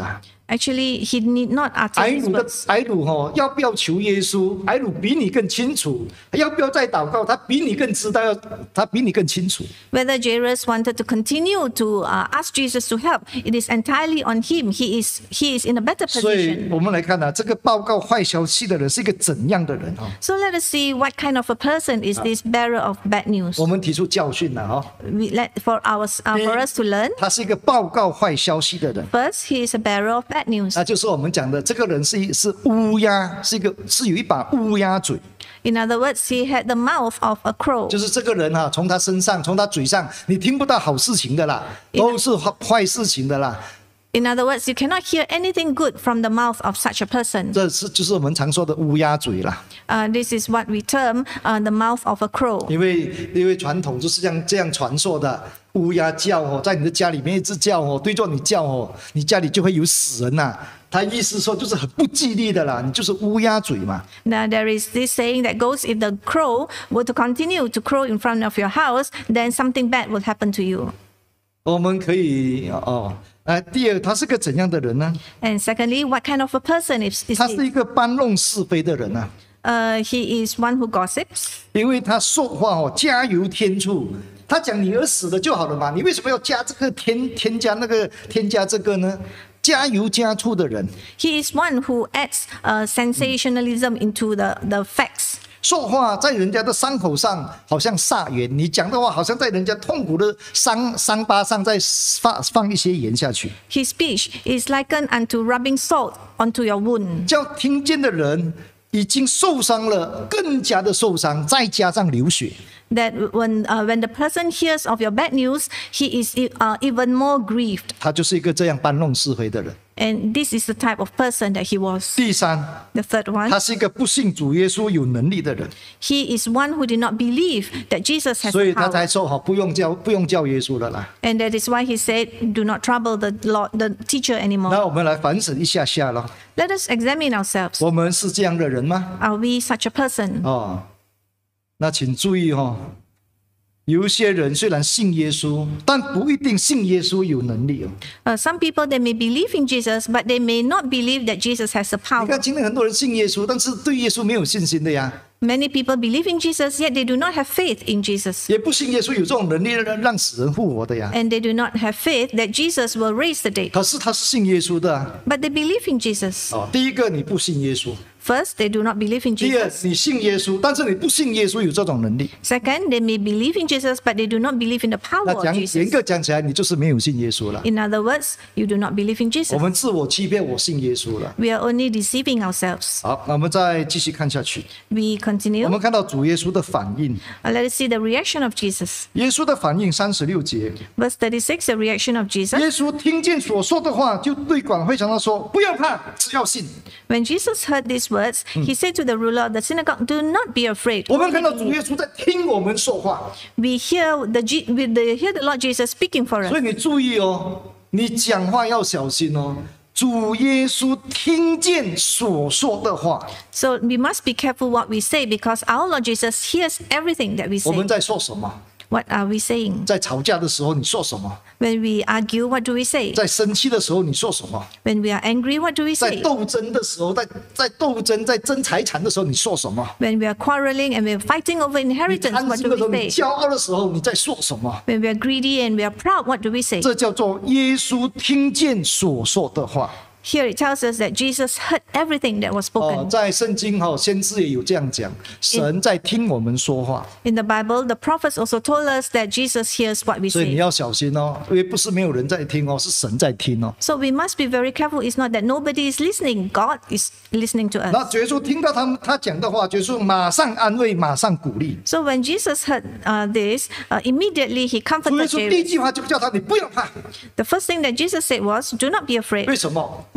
Actually, he need not utter 埃 these 鲁的 words. 埃鲁哈、要不要求耶稣？埃鲁比你更清楚，要不要再祷告？他比你更知道，要他比你更清楚。 Whether Jairus wanted to continue to uh, ask Jesus to help, it is entirely on him. He is he is in a better 所以 position. 我们来看啊，这个报告坏消息的人是一个怎样的人啊？ So let us see what kind of a person is this bearer of bad news. 我们提出教训了哈， We let for our uh, for us to learn. 他是一个报告坏消息的人。 First, he is a bearer of bad news. 那就是我们讲的，这个人是一是乌鸦，是一个是有一把乌鸦嘴， In other words, he had the mouth of a crow. 就是这个人哈、从他身上，从他嘴上，你听不到好事情的啦，都是坏坏事情的啦。 In other words, you cannot hear anything good from the mouth of such a person. 这是就是我们常说的乌鸦嘴啦。 Uh, this is what we term uh, the mouth of a crow. 因为因为传统就是这样这样传说的，乌鸦叫哦，在你的家里面一直叫哦，对着你叫哦，你家里就会有死人呐、他意思说就是很不吉利的啦，你就是乌鸦嘴嘛。 Now, there is this saying that goes, if the crow were to continue to crow in front of your house, then something bad will happen to you. 我们可以哦，呃，第二，他是个怎样的人呢？ And secondly, what kind of a person is, is 他是 he? 一个搬弄是非的人啊， Uh, he is one who gossips. 因为他说话哦，加油添醋。他讲女儿死了就好了嘛，你为什么要加这个添添加那个添加这个呢？加油加醋的人， He is one who adds uh, sensationalism into the, the facts. 说话在人家的伤口上好像撒盐，你讲的话好像在人家痛苦的伤伤疤上再放放一些盐下去， His speech is likened unto rubbing salt onto your wound, 叫听见的人已经受伤了，更加的受伤，再加上流血。 that when, uh, when the person hears of your bad news, he is uh, even more grieved. 他就是一个这样搬弄是非的人。 And this is the type of person that he was. 第三， The third one, 他是一个不信主耶稣有能力的人， he is one who did not believe that Jesus has 所以 the 他才 power. 说哈，不用叫不用叫耶稣了啦。 And that is why he said, do not trouble the Lord, the teacher anymore. 那我们来反省一下下了， Let us examine ourselves. 我们是这样的人吗？ Are we such a person? 哦，那请注意哈、哦，有一些人虽然信耶稣，但不一定信耶稣有能力哦。 Uh, some people, they may believe in Jesus, but they may not believe that Jesus has the 你 power. 看，今天很多人信耶稣，但是对耶稣没有信心的呀， Many people believe in Jesus, yet they do not have faith in Jesus. 也不信耶稣有这种能力让让死人复活的呀。 And they do not have faith that Jesus will raise the dead. 可是他是信耶稣的啊。 But they believe in Jesus. 哦，第一个你不信耶稣， First, they do not believe in 第二 Jesus. 你信耶稣，但是你不信耶稣有这种能力。 Second, they may believe in Jesus, but they do not believe in the power 那 of 讲严 Jesus. 格讲起来，你就是没有信耶稣了。 In other words, you do not believe in 我 Jesus. 们自我欺骗，我信耶稣了。 We are only deceiving ourselves. 好，那我们再继续看下去。 We 我 continue. 们看到主耶稣的反应， Uh, Let us see the reaction of Jesus. 耶稣的反应三十六节。 Verse thirty-six, the reaction of Jesus. 耶稣听见所说的话，就对管会长他说：“不要怕，只要信。 When Jesus heard these words, he said to the ruler of the synagogue, do not be afraid. ” 我们看到 only 主 believe. 耶稣在听我们说话， We hear the, G- we the- hear the Lord Jesus speaking for 所 us. 以你注意哦，你讲话要小心哦。主耶稣听见所说的话， So we must be careful what we say because our Lord Jesus hears everything that we 我们 say. 在说什么？ What are we saying? 在吵架的时候你说什么？ When we argue, what do we say? 在生气的时候你说什么？ When we are angry, what do we 在 say? 斗争的时候，在在斗争、在争财产的时候你说什么？ When we are quarreling and we are fighting over 你 inheritance, 贪 what 心 do 的时候， we 你 say? 骄傲的时候，你在说什么？ When we are greedy and we are proud, what do we say? 这叫做耶稣听见所说的话。 Here it tells us that Jesus heard everything that was 哦， spoken. 在圣经哈、哦，先知也有这样讲，神在听我们说话， In the Bible, the prophets also told us that Jesus hears what we 所以你 say. 要小心哦，因为不是没有人在听哦，是神在听哦。 So we must be very careful. It's not that nobody is listening. God is listening to 那 us. 耶稣听到他们他讲的话，耶稣马上安慰，马上鼓励。 So when Jesus heard uh, this, uh, immediately he 主耶 comforted 稣第一 Jairus. 句话就叫他：“你不要怕。 The first thing that Jesus said was, do not be ”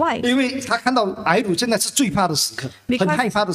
afraid. 为什么 Why? 因为他看到癌乳现在是最怕的时刻， Because- 很害怕的时刻。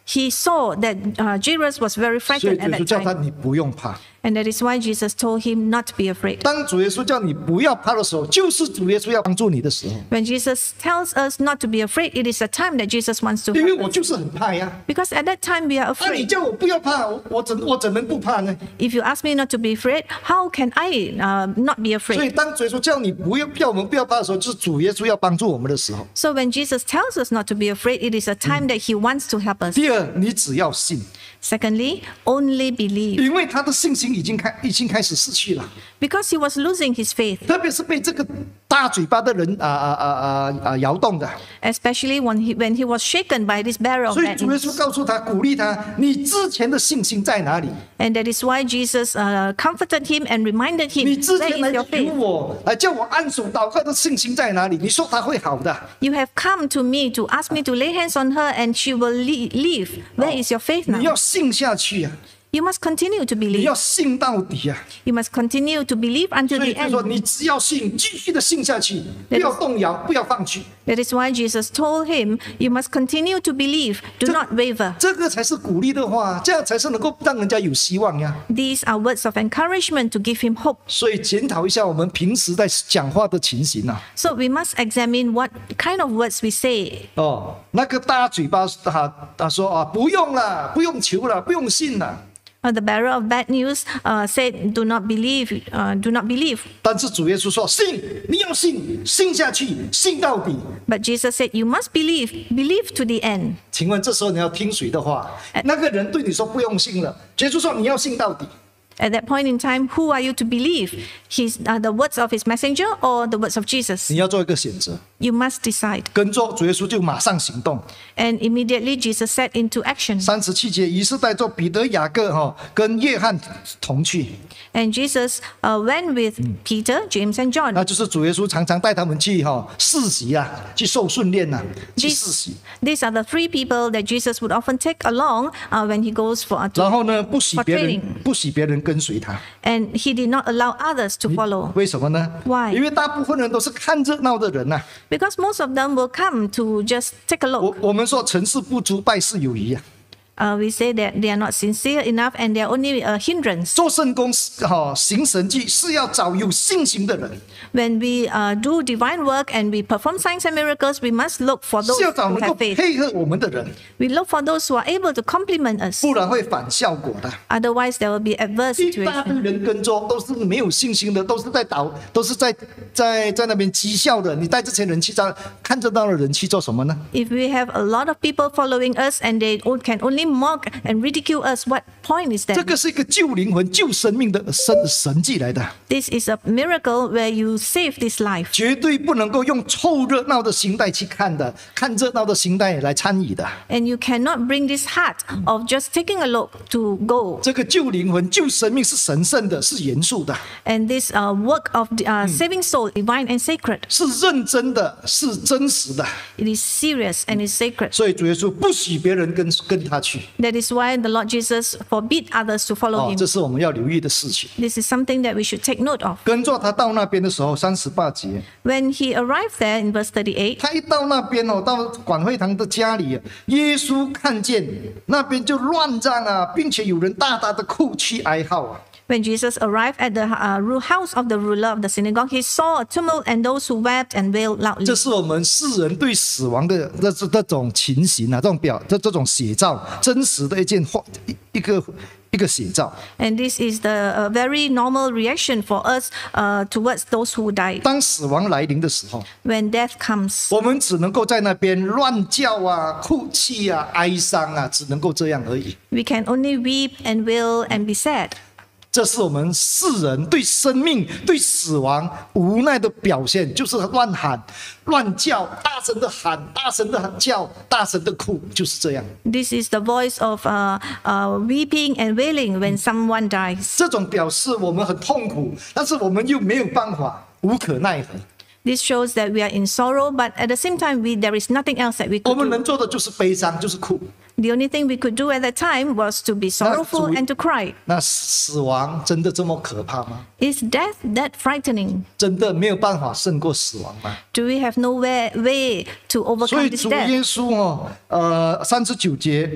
He saw that uh, Jairus was very 所以 frightened 主 at 耶稣 that 叫他 time. 你不用怕。 And that is why Jesus told him not to be afraid. 当主耶稣叫你不要怕的时候，就是主耶稣要帮助你的时候。 When Jesus tells us not to be afraid, it is a time that Jesus wants to 因为 help 我 us. 就是很怕呀。 Because at that time we are 那、你 afraid. 叫我不要怕，我我怎我怎能不怕呢？ If you ask me not to be afraid, how can I uh, not be 所以 afraid? 当主耶稣叫你不要叫我们不要怕的时候，就是主耶稣要帮助我们的时候。 So when Jesus tells us not to be afraid, it is a time that he wants to help us. 第二，你只要信， Secondly, only believe. 因为他的信心已经开已经开始失去了， Because he was losing his faith, 特别是被这个大嘴巴的人啊啊啊啊啊摇动的。 especially when he, when he was shaken by this barrel of 所以 bad 主耶 news. 稣告诉他，鼓励他，你之前的信心在哪里？ And that is why Jesus uh, comforted him and reminded him, 你之 where 前来 is your 求 faith? 我，来叫我按手祷告的信心在哪里？你说他会好的。 You have come to me to ask me to lay hands on her and she will le- leave. Where is your faith 你 now? 要信下去啊， You must continue to 你 believe. 要信到底啊。 You must continue to believe until 所以 the 就说， end. 你只要信，继续的信下去，不要动摇，不要放弃。 That is why Jesus told him, you must continue to believe, do not waver. 这个才是鼓励的话，这样才是能够让人家有希望呀。 These are words of encouragement to give him hope. 所以检讨一下我们平时在讲话的情形啊。 So we must examine what kind of words we say. 哦，那个大嘴巴他他说啊，不用了，不用求了，不用信了。 Uh, the bearer of bad news uh, said, do not believe, uh, do not believe. 但是主耶稣说，信，你要信，信下去，信到底。 But Jesus said, you must believe, believe to the end. 请问这时候你要听谁的话？那个人对你说不用信了，耶稣说你要信到底。 At that point in time, who are you to believe? His, uh, the words of his messenger or the words of Jesus? 你要做一个选择， You must decide. 跟着主耶稣就马上行动。 And immediately Jesus set into action. 三十七节，于是带着彼得、雅各哈、哦、跟约翰同去， And Jesus uh, went with Peter, James, and John. 那就是主耶稣常常带他们去哈、哦、实习啊，去受训练呐、啊，去实 These, 习。 these are the three people that Jesus would often take along uh, when he goes for uh, 然 to, 后呢，不许别 for 人 training. 不许别人跟随他， and he did not allow others to follow. 为什么呢 Why? 因为大部分人都是看热闹的人呐、 Because most of them will come to just take a 我 look. 我们说成事不足，败事有余啊。 Uh, we say that they are not sincere enough and they are only a hindrance. 做圣工哈、哦、行神迹是要找有信心的人， When we uh, do divine work and we perform signs and miracles, we must look for those 是要找 who 能够 have faith. 配合我们的人， We look for those who are able to complement us. 不然会反效果的。 Otherwise, there will be adverse 一大堆 situation. 人跟着都是没有信心的，都是在倒，都是在在在那边讥笑的。你带这些人去在看热闹的人去做什么呢？ If we have a lot of people following us and they o- can only mock and ridicule us, what point is 这 that? 个是一个救灵魂、救生命的神神迹来的， This is a miracle where you save this life. 绝对不能够用凑热闹的心态去看的，看热闹的心态来参与的。 And you cannot bring this heart of just taking a look to go. 这个救灵魂、救生命是神圣的，是严肃的， And this uh, work of uh, saving soul, divine and sacred, 是认真的，是真实的。 it is serious and is sacred. 所以主耶稣不许别人跟跟他去。 That is why the Lord Jesus forbid others to follow 哦， him. 这是我们要留意的事情。 This is something that we should take note of. 跟着他到那边的时候，三十八节。 When he arrived there in verse thirty-eight, 他一到那边哦，到管会堂的家里，耶稣看见那边就乱嚷啊，并且有人大大的哭泣哀号啊。 when Jesus arrived at the uh, ru- house of the ruler of the synagogue, he saw a tumult and those who wept and wailed loudly. 这是我们世人对死亡的这这这种情形啊，这种表这这种写照，真实的一件画一一个一个写照。 And this is the uh, very normal reaction for us uh, towards those who died. 当死亡来临的时候， When death comes, 我们只能够在那边乱叫啊、哭泣啊、哀伤啊，只能够这样而已。 we can only weep and wail and be sad. 这是我们世人对生命、对死亡无奈的表现，就是乱喊、乱叫、大声的喊、大声的叫、大声的哭，就是这样。 This is the voice of uh, uh, weeping and wailing when someone dies. 这种表示我们很痛苦，但是我们又没有办法，无可奈何。 This shows that we are in sorrow, but at the same time, we, there is nothing else that we 我 could 们 do. 能做的就是悲伤，就是哭。 The only thing we could do at that time was to be sorrowful and to cry. 那死亡真的这么可怕吗？ Is death that frightening? 真的没有办法胜过死亡吗？ Do we have no way, way to 所 overcome 以 this 主 death? 耶稣哦，呃，三十九节，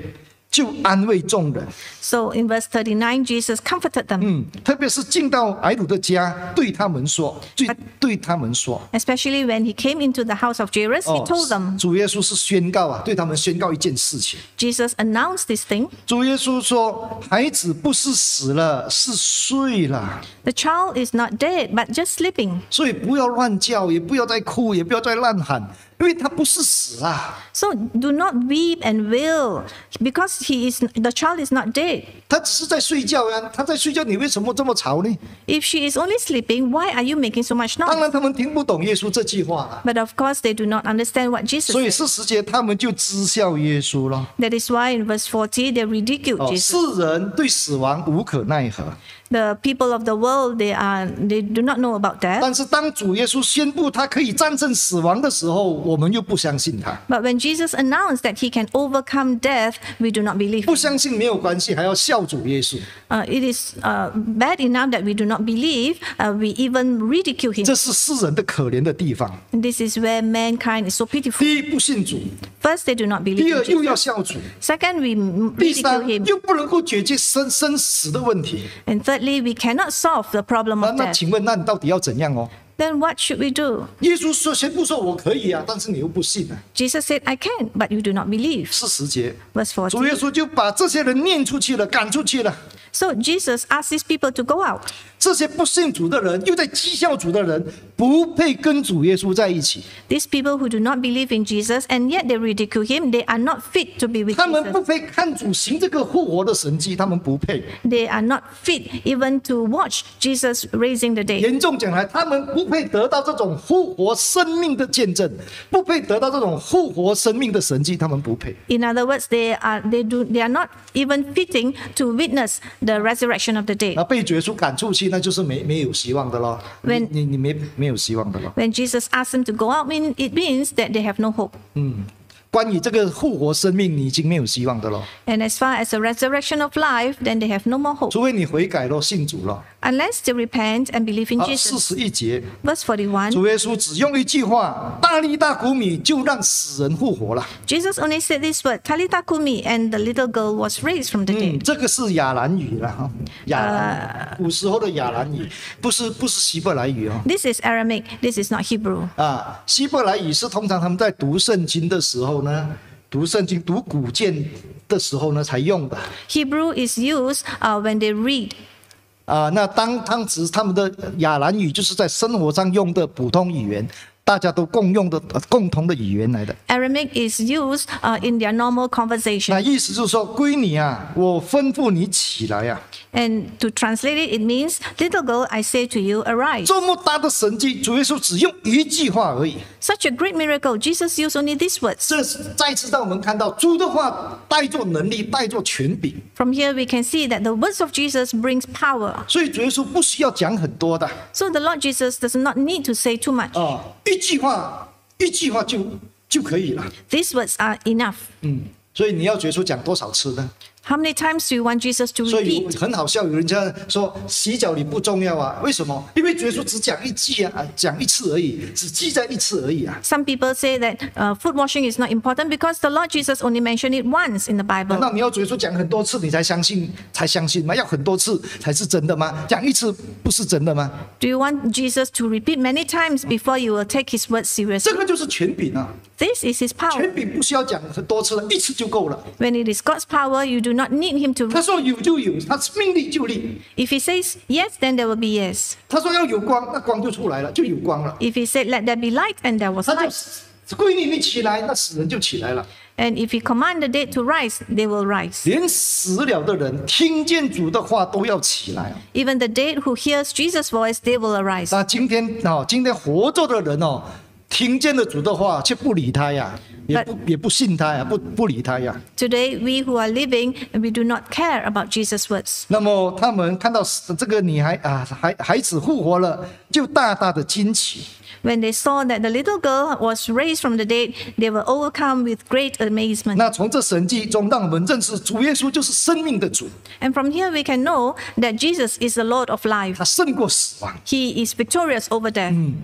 就安慰众人。 So in verse thirty-nine, Jesus comforted them, 嗯，特别是进到埃鲁的家，对他们说，对对他们说， especially when he came into the house of Jairus, he 哦 told them, 主耶稣是宣告啊，对他们宣告一件事情。 Jesus announced this thing. 主耶稣说，孩子不是死了，是睡了。 The child is not dead, but just sleeping. 所以不要乱叫，也不要再哭，也不要再乱喊，因为他不是死啊， So do not weep and wail, because he is the child is not dead. 他只是在睡觉呀。他在睡觉，你为什么这么吵呢？ If she is only sleeping, why are you making so much 当 noise? 然，他们听不懂耶稣这句话了， But of course, they do not understand what Jesus 所以 said. 是时节他们就嗤笑耶稣了。 That is why in verse forty, they ridiculed 哦， Jesus. 世人对死亡无可奈何， The people of the world, they are they do not know about death. 但是当主耶稣宣布他可以战胜死亡的时候，我们又不相信他。 But when Jesus announced that he can overcome death, we do not believe 不 him. 相信没有关系，还要笑主耶稣， Uh, it is uh, bad enough that we do not believe. Uh, we even ridicule him. 这是世人的可怜的地方。 And this is where mankind is so pitiful. 第一，不信主； First, they do not believe 第 in 二，又要 Jesus. 笑主； Second, we m- 第 ridicule 三， him. 又不能够解决生生死的问题。 And thirdly, we cannot solve the problem 那 of 那 death. 请问，那你到底要怎样哦？ Then what should we do? 耶稣说宣布说我可以啊，但是你又不信啊。 Jesus said, I can, but you do not believe. 四十节， Verse 主耶 forty. 稣就把这些人撵出去了，赶出去了。 So Jesus asked these people to go out. 这些不信主的人，又在讥笑主的人，不配跟主耶稣在一起。 These people who do not believe in Jesus and yet they ridicule him, they are not fit to be with 他们不 Jesus. 配看主行这个复活的神迹，他们不配。 They are not fit even to watch Jesus raising the dead. 严重讲来，他们不配得到这种复活生命的见证，不配得到这种复活生命的神迹，他们不配。 In other words, they are they do they are not even fitting to witness the resurrection of the dead. 那被耶稣赶出去，那就是没没有希望的咯。你 When- 你你没没有希望的咯。 When Jesus asked them to go out, mean it means that they have no hope. 关于这个复活生命，你已经没有希望的咯。 And as far as the resurrection of life, then they have no more hope 除非你悔改咯，信主咯。 unless they repent and believe in 好，四 Jesus. 十一节， Verse forty-one. 主耶稣只用一句话：“大利大古米”，就让死人复活了。 Jesus only said this word, Talitha Kumi, and the little girl was raised from the 嗯， dead. 这个是亚兰语了哈，亚兰古时候的亚兰语，不是不是希伯来语哦。 This is Aramaic. This is not Hebrew. 啊，希伯来语是通常他们在读圣经的时候呢，读圣经、读古卷的时候呢才用的。 Hebrew is used uh, when they read. 啊，那当当时他们的亚兰语就是在生活上用的普通语言，大家都共用的、呃共同的语言来的。 Aramaic is used uh, in their normal 那 conversation. 意思就是说，闺女啊，我吩咐你起来啊！ And to translate it, it means, little girl, I say to you, arise. 这么大的神迹，主耶稣只用一句话而已。 Such a great miracle, Jesus used only these words. 这是再次让我们看到主的话带着能力，带着权柄。 From here, we can see that the words of Jesus brings power. 所以主耶稣不需要讲很多的 So the Lord Jesus does not need to say too much. 啊，一句话，一句话就就可以了。 These words are enough. 嗯，所以你要主耶稣讲多少次呢？ How many times do you want Jesus to 所以 repeat? 很好笑，有人家说洗脚礼不重要啊？为什么？因为主耶稣只讲一句啊，讲一次而已，只记在一次而已啊。 Some people say that uh, foot washing is not important because the Lord Jesus only mentioned it once in the 难 Bible. 道你要主耶稣讲很多次你才相信才相信吗？要很多次才是真的吗？讲一次不是真的吗？ Do you want Jesus to repeat many times before you will take his words 这 seriously? 个就是权柄啊！ This is his power. 权柄不需要讲很多次了，一次就够了。 When it is God's power, you do not need him to. 他说有就有，他命立就立。 If he says yes, then there will be yes. 他说要有光，那光就出来了，就有光了。 If he said let there be light, and there was 他就 light. 闺女你起来，那死人就起来了。 And if he command the dead to rise, they will rise. 连死了的人听见主的话都要起来。 Even the dead who hears Jesus' voice, they will arise. 那今天哦，今天活着的人哦，听见了主的话却不理他呀，也不也不信他呀，不不理他呀。 Today, we who are living, we do not care about Jesus' words. 那么他们看到这个女孩啊，孩孩子复活了，就大大的惊奇。 When they saw that the little girl was raised from the dead, they were overcome with great amazement. 那从这神迹中，让我们认识主耶稣就是生命的主， And from here, we can know that Jesus is the Lord of life. 他胜过死亡。 He is victorious over death.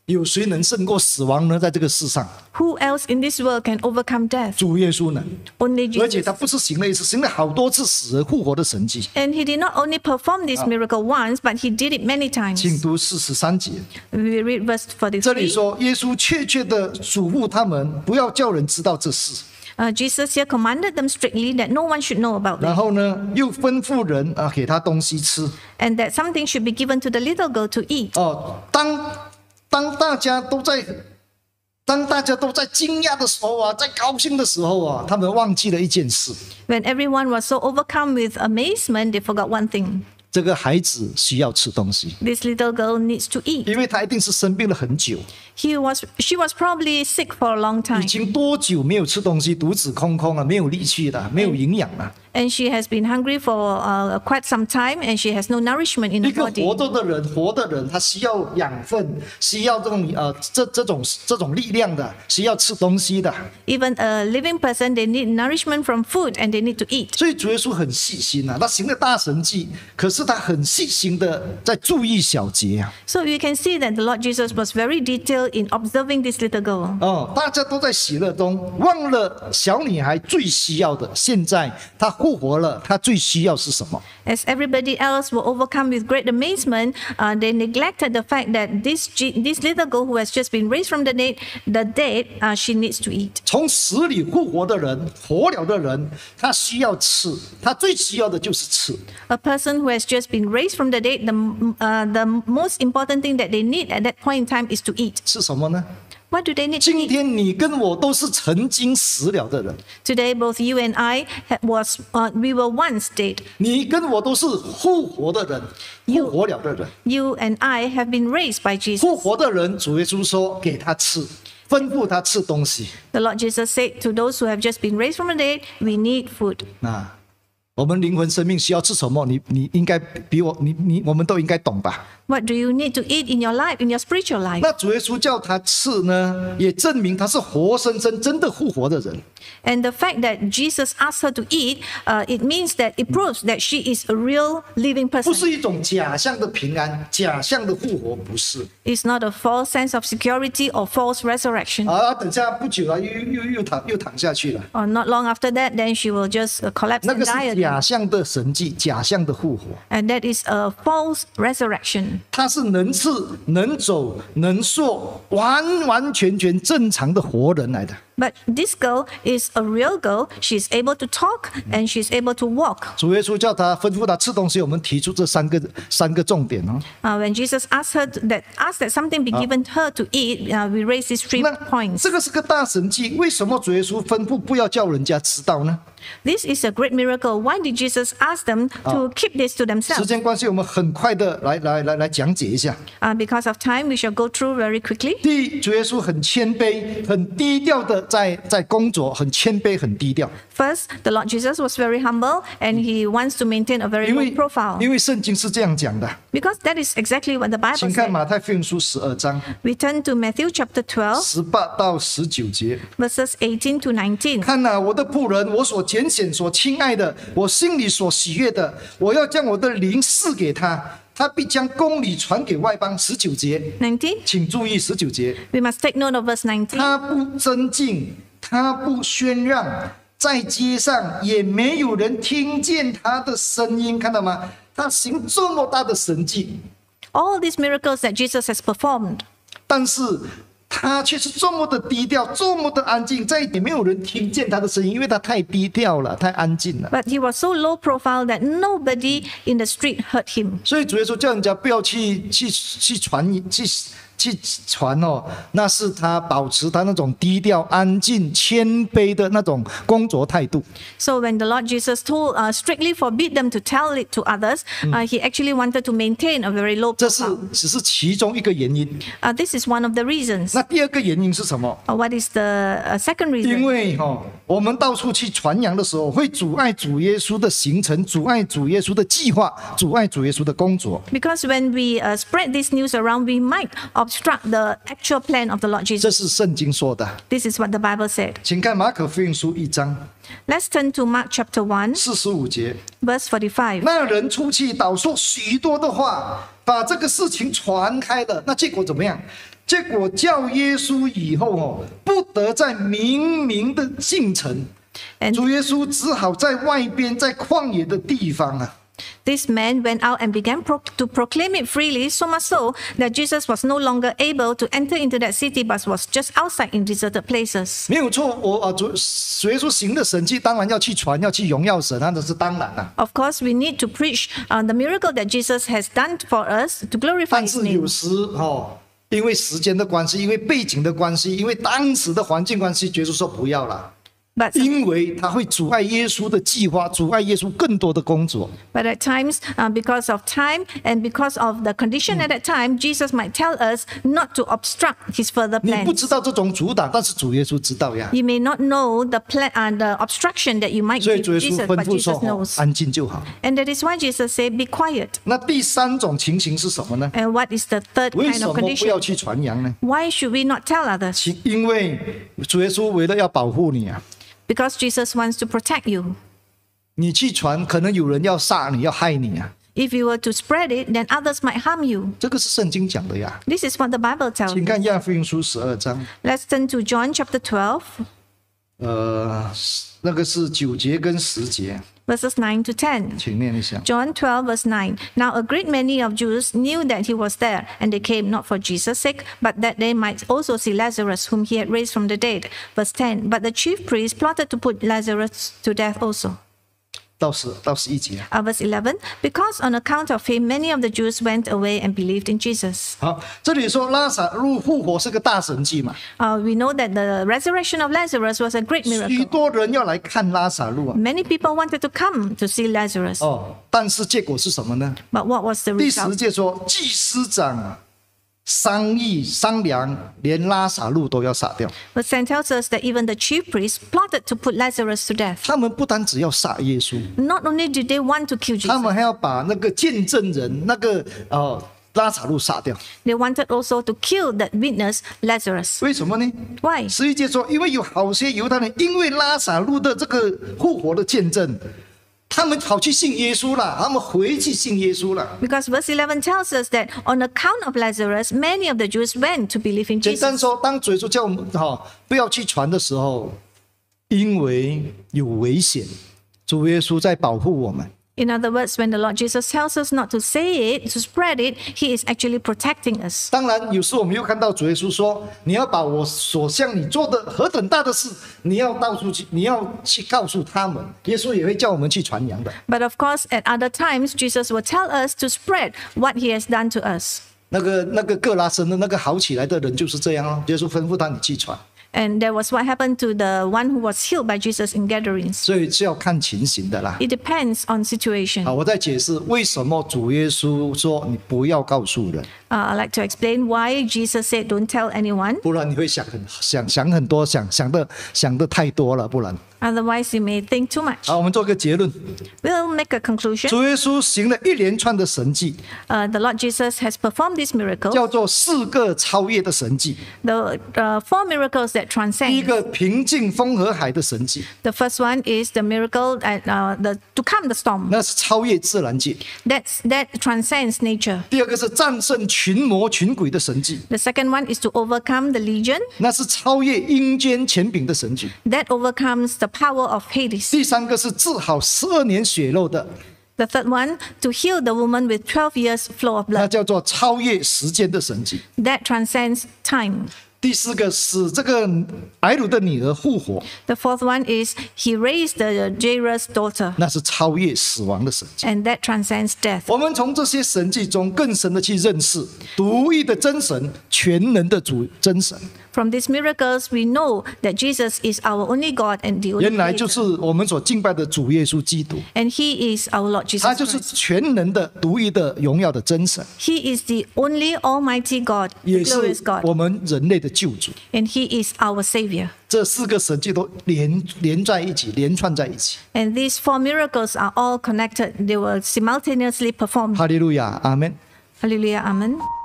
有谁能胜过死亡呢？在这个世上， Who else in this world can overcome death? 主耶稣能。 Only 而且 Jesus. 他不是行了一次，行了好多次死而复活的神迹。 And he did not only perform this miracle once, but he did it many 请 times. 读四十三节， We read verse 这里 forty-three. 说耶稣确切的嘱咐他们，不要叫人知道这事。 Uh, Jesus here commanded them strictly that no one should know about 然 this, 后呢，又吩咐人啊给他东西吃。 and that something should be given to the little girl to eat. 哦，当当大家都在当大家都在惊讶的时候啊，在高兴的时候啊，他们忘记了一件事： When everyone was so overcome with amazement, they forgot one thing. 这个孩子需要吃东西， This little girl needs to eat. 因为他一定是生病了很久， He was, she was probably sick for a long 已 time, 经多久没有吃东西，肚子空空啊，没有力气了，没有营养了。 and she has been hungry for uh, quite some time, and she has no nourishment in 一 her 个 body. 活着的人，活的人，他需要养分，需要这种呃这这种这种力量的，需要吃东西的。 Even a living person, they need nourishment from food, and they need to eat. 所以主耶稣很细心啊，他行了大神迹，可是他很细心的在注意小节啊。 So you can see that the Lord Jesus was very detailed in observing this little girl. 哦，大家都在喜乐中，忘了小女孩最需要的。现在她复活了，她最需要是什么？ As everybody else were overcome with great amazement, uh, they neglected the fact that this G- this little girl who has just been raised from the dead, the dead, uh, she needs to eat. 从死里复活的人，活了的人，他需要吃，他最需要的就是吃。 A person who has just been raised from the dead, the uh, the most important thing that they need at that point in time is to eat. 是什么呢？ What do they need to 今 eat? 天你跟我都是曾经死了的人， Today, both you and I ha- was uh, we were once dead. 你跟我都是复活的人，复活了的人。 You and I have been raised by Jesus. 复活的人，主耶稣说给他吃，吩咐他吃东西。 The Lord Jesus said to those who have just been raised from the dead, we need food. 那我们灵魂生命需要吃什么？你你应该比我你你我们都应该懂吧？ What do you need to eat in your life, in your spiritual life? 那主耶稣叫他吃呢，也证明他是活生生真的复活的人。 And the fact that Jesus asked her to eat, uh, it means that it proves that she is a real living 不 person. 是一种假象的平安，假象的复活，不是。 It's not a false sense of security or false resurrection. 啊，等下不久啊，又又又躺又躺下去了。 Or not long after that, then she will just uh, collapse 那 and 个是 die again. 假象的神迹，假象的复活。 And that is a false resurrection. 他是能吃、能走、能说，完完全全正常的活人来的。 But this girl is a real girl. She's able to talk and she's able to walk. 主耶稣叫他吩咐他吃东西，我们提出这三个三个重点哦。 Uh, when Jesus asked her to, that asked that something be given her to eat, uh, we raise these three 那 points. 这个是个大神迹，为什么主耶稣吩咐不要叫人家知道呢？ This is a great miracle. Why did Jesus ask them to keep this to 时 themselves? 间关系，我们很快的来来来来讲解一下。 Uh, because of time, we shall go through very quickly. 第一，主耶稣很谦卑、很低调的在在工作，很谦卑、很低调。 First, the Lord Jesus was very humble and he wants to maintain a very 因 low 为 profile. 因为圣经是这样讲的， Because that is exactly what the Bible 请看 said. 马太福音书十二章 We turn to Matthew chapter twelve, 十八到十九节。 verses eighteen to nineteen. 看哪、我的仆人，我所拣选、所亲爱的，我心里所喜悦的，我要将我的灵赐给他，他必将公理传给外邦。十九节， nineteen. 请注意十九节， We must take note of verse nineteen. 他不尊敬，他不宣让，在街上也没有人听见他的声音，看到吗？他行这么大的神迹， All these miracles that Jesus has performed, 但是他却是这么的低调，这么的安静，在也没有人听见他的声音，因为他太低调了，太安静了。 but he was so low profile that nobody in the street heard him. 所以主耶稣叫人家不要去去去传去去传哦，那是他保持他那种低调、安静、谦卑的那种工作态度。 So when the Lord Jesus told uh, strictly forbid them to tell it to others, uh, he actually wanted to maintain a very low 这是 profile. 只是其中一个原因。 Uh, this is one of the reasons. 那第二个原因是什么？ Uh, what is the uh, second 因 reason? 为哦，我们到处去传扬的时候，会阻碍主耶稣的行程，阻碍主耶稣的计划，阻碍主耶稣的工作。 Because when we uh, spread this news around, we might obstruct the actual plan of the Lord 这 Jesus. 是圣经说的。 This is what the Bible said. 请看马可福音书一章 Let's turn to Mark chapter one, 四十五节。 verse forty-five. 那人出去倒说许多的话，把这个事情传开了。那结果怎么样？ 结果叫耶稣以后哦，不得在明明的进城， And 主耶稣只好在外边，在旷野的地方啊。 this man went out and began pro- to proclaim it freely, so much so that Jesus was no longer able to enter into that city, but was just outside in deserted places. 没有错，我啊主主耶稣行的神迹，当然要去传，要去荣耀神，那是当然啦、啊。 Of course, we need to preach uh, the miracle that Jesus has done for us to glorify 但 his 是 name. 有时哦，因为时间的关系，因为背景的关系，因为当时的环境关系，耶稣说不要了。 But, 因为他会阻碍耶稣的计划，阻碍耶稣更多的工作。 but at times, uh, because of time and because of the condition at that time, Jesus might tell us not to obstruct his further 你不 plans. 知道这种阻挡，但是主耶稣知道呀。 You may not know the plan, uh, the obstruction that you might 所以 give 主耶稣 Jesus, 吩 but 咐说 Jesus：“ 哦 knows. 安静就好。 And that is why Jesus said, "Be quiet." ” 那第三种情形是什么呢？ And what is the third 为 kind 什 of 么不要 condition? 去传扬呢？ Why should we not tell others? 其因为主耶稣为了要保护你啊， Because Jesus wants to protect you. 你去传，可能有人要杀你，要害你啊。 If you were to spread it, then others might harm you. 这个是圣经讲的呀。 This is what the Bible tells 请 us. 看约翰福音书十二章， Let's turn to John chapter twelve, 呃，那个是九节跟十节， verses nine to ten. 请念一下。 John twelve, verse nine. Now a great many of Jews knew that he was there, and they came not for Jesus' sake, but that they might also see Lazarus, whom he had raised from the dead. Verse ten. But the chief priests plotted to put Lazarus to death also. 到十到十一节。 Uh, verse eleven. Because on account of him, many of the Jews went away and believed in Jesus. 好，这里说拉撒路复活是个大神迹嘛， Uh, we know that the resurrection of Lazarus was a great 许 miracle. 多人要来看拉撒路啊。 Many people wanted to come to see Lazarus. 哦，但是结果是什么呢？ But what was the 第十 result? 节说，祭司长啊商议商量，连拉撒路都要杀掉。 Verse ten tells us that even the chief priests plotted to put Lazarus to death. 他们不单只要杀耶稣， Not only did they want to kill 他 Jesus, 们还要把那个见证人那个呃拉撒路杀掉。 they wanted also to kill that witness, Lazarus. 为什么呢？ Why? 十一节说，因为有好些犹太人因为拉撒路的这个复活的见证，他们跑去信耶稣了，他们回去信耶稣了。 Because verse eleven tells us that on account of Lazarus, many of the Jews went to believe in 简单 Jesus. 说，当主耶稣叫我们哈、不要去传的时候，因为有危险，主耶稣在保护我们。 In other words, when the Lord Jesus tells us not to say it, to spread it, he is actually protecting us. 当然，有时我们又看到主耶稣说：“你要把我所向你做的何等大的事，你要到处去，你要去告诉他们。”耶稣也会叫我们去传扬的。 But of course, at other times, Jesus will tell us to spread what he has done to us. 那个那个各拉森的那个好起来的人就是这样哦，耶稣吩咐他你去传， And that was what happened to the one who was healed by Jesus in gatherings. 所以是要看情形的啦。 It depends on situation. 好，我再解释为什么主耶稣说你不要告诉人， Uh, I'd like to explain why Jesus said, "Don't tell anyone." 不然你会想很想想很多，想想的想的太多了，不然。 Otherwise, you may think too much. 好，我们做个结论。 We'll make a conclusion. 主耶稣行了一连串的神迹， Uh, the Lord Jesus has performed these miracles. 叫做四个超越的神迹。 The uh, four miracles that 第一 transcend. 个平静风和海的神迹， The first one is the miracle at, uh, the, to calm the storm. 那是超越自然界。 That's, that transcends nature. 第二个是战胜群魔群鬼的神迹， The second one is to overcome the legion. 那是超越阴间权柄的神迹。 That overcomes the power of Hades. 第三个是治好十二年血肉的， The third one, to heal the woman with twelve years flow of 那 blood. 叫做超越时间的神迹。 That transcends time. 第四个使这个埃鲁的女儿复活， The fourth one is he raised the Jairus' daughter, 那是超越死亡的神迹。 and that transcends death. 我们从这些神迹中更深的去认识独一的真神、全能的主真神。 From these miracles, we know that Jesus is our only God and the only 原来就是 Creator. 我们所敬拜的主耶稣基督， And he is our Lord 他 Jesus 就是 Christ. 全能的、独一的、荣耀的真神， He is the only Almighty God, the 也是 glorious God, 我们人类的救主。 and he is our Savior. 这四个神迹都连连在一起，连串在一起。 And these four miracles are all connected. They were simultaneously performed. 哈利路亚，阿门。 Hallelujah, Amen.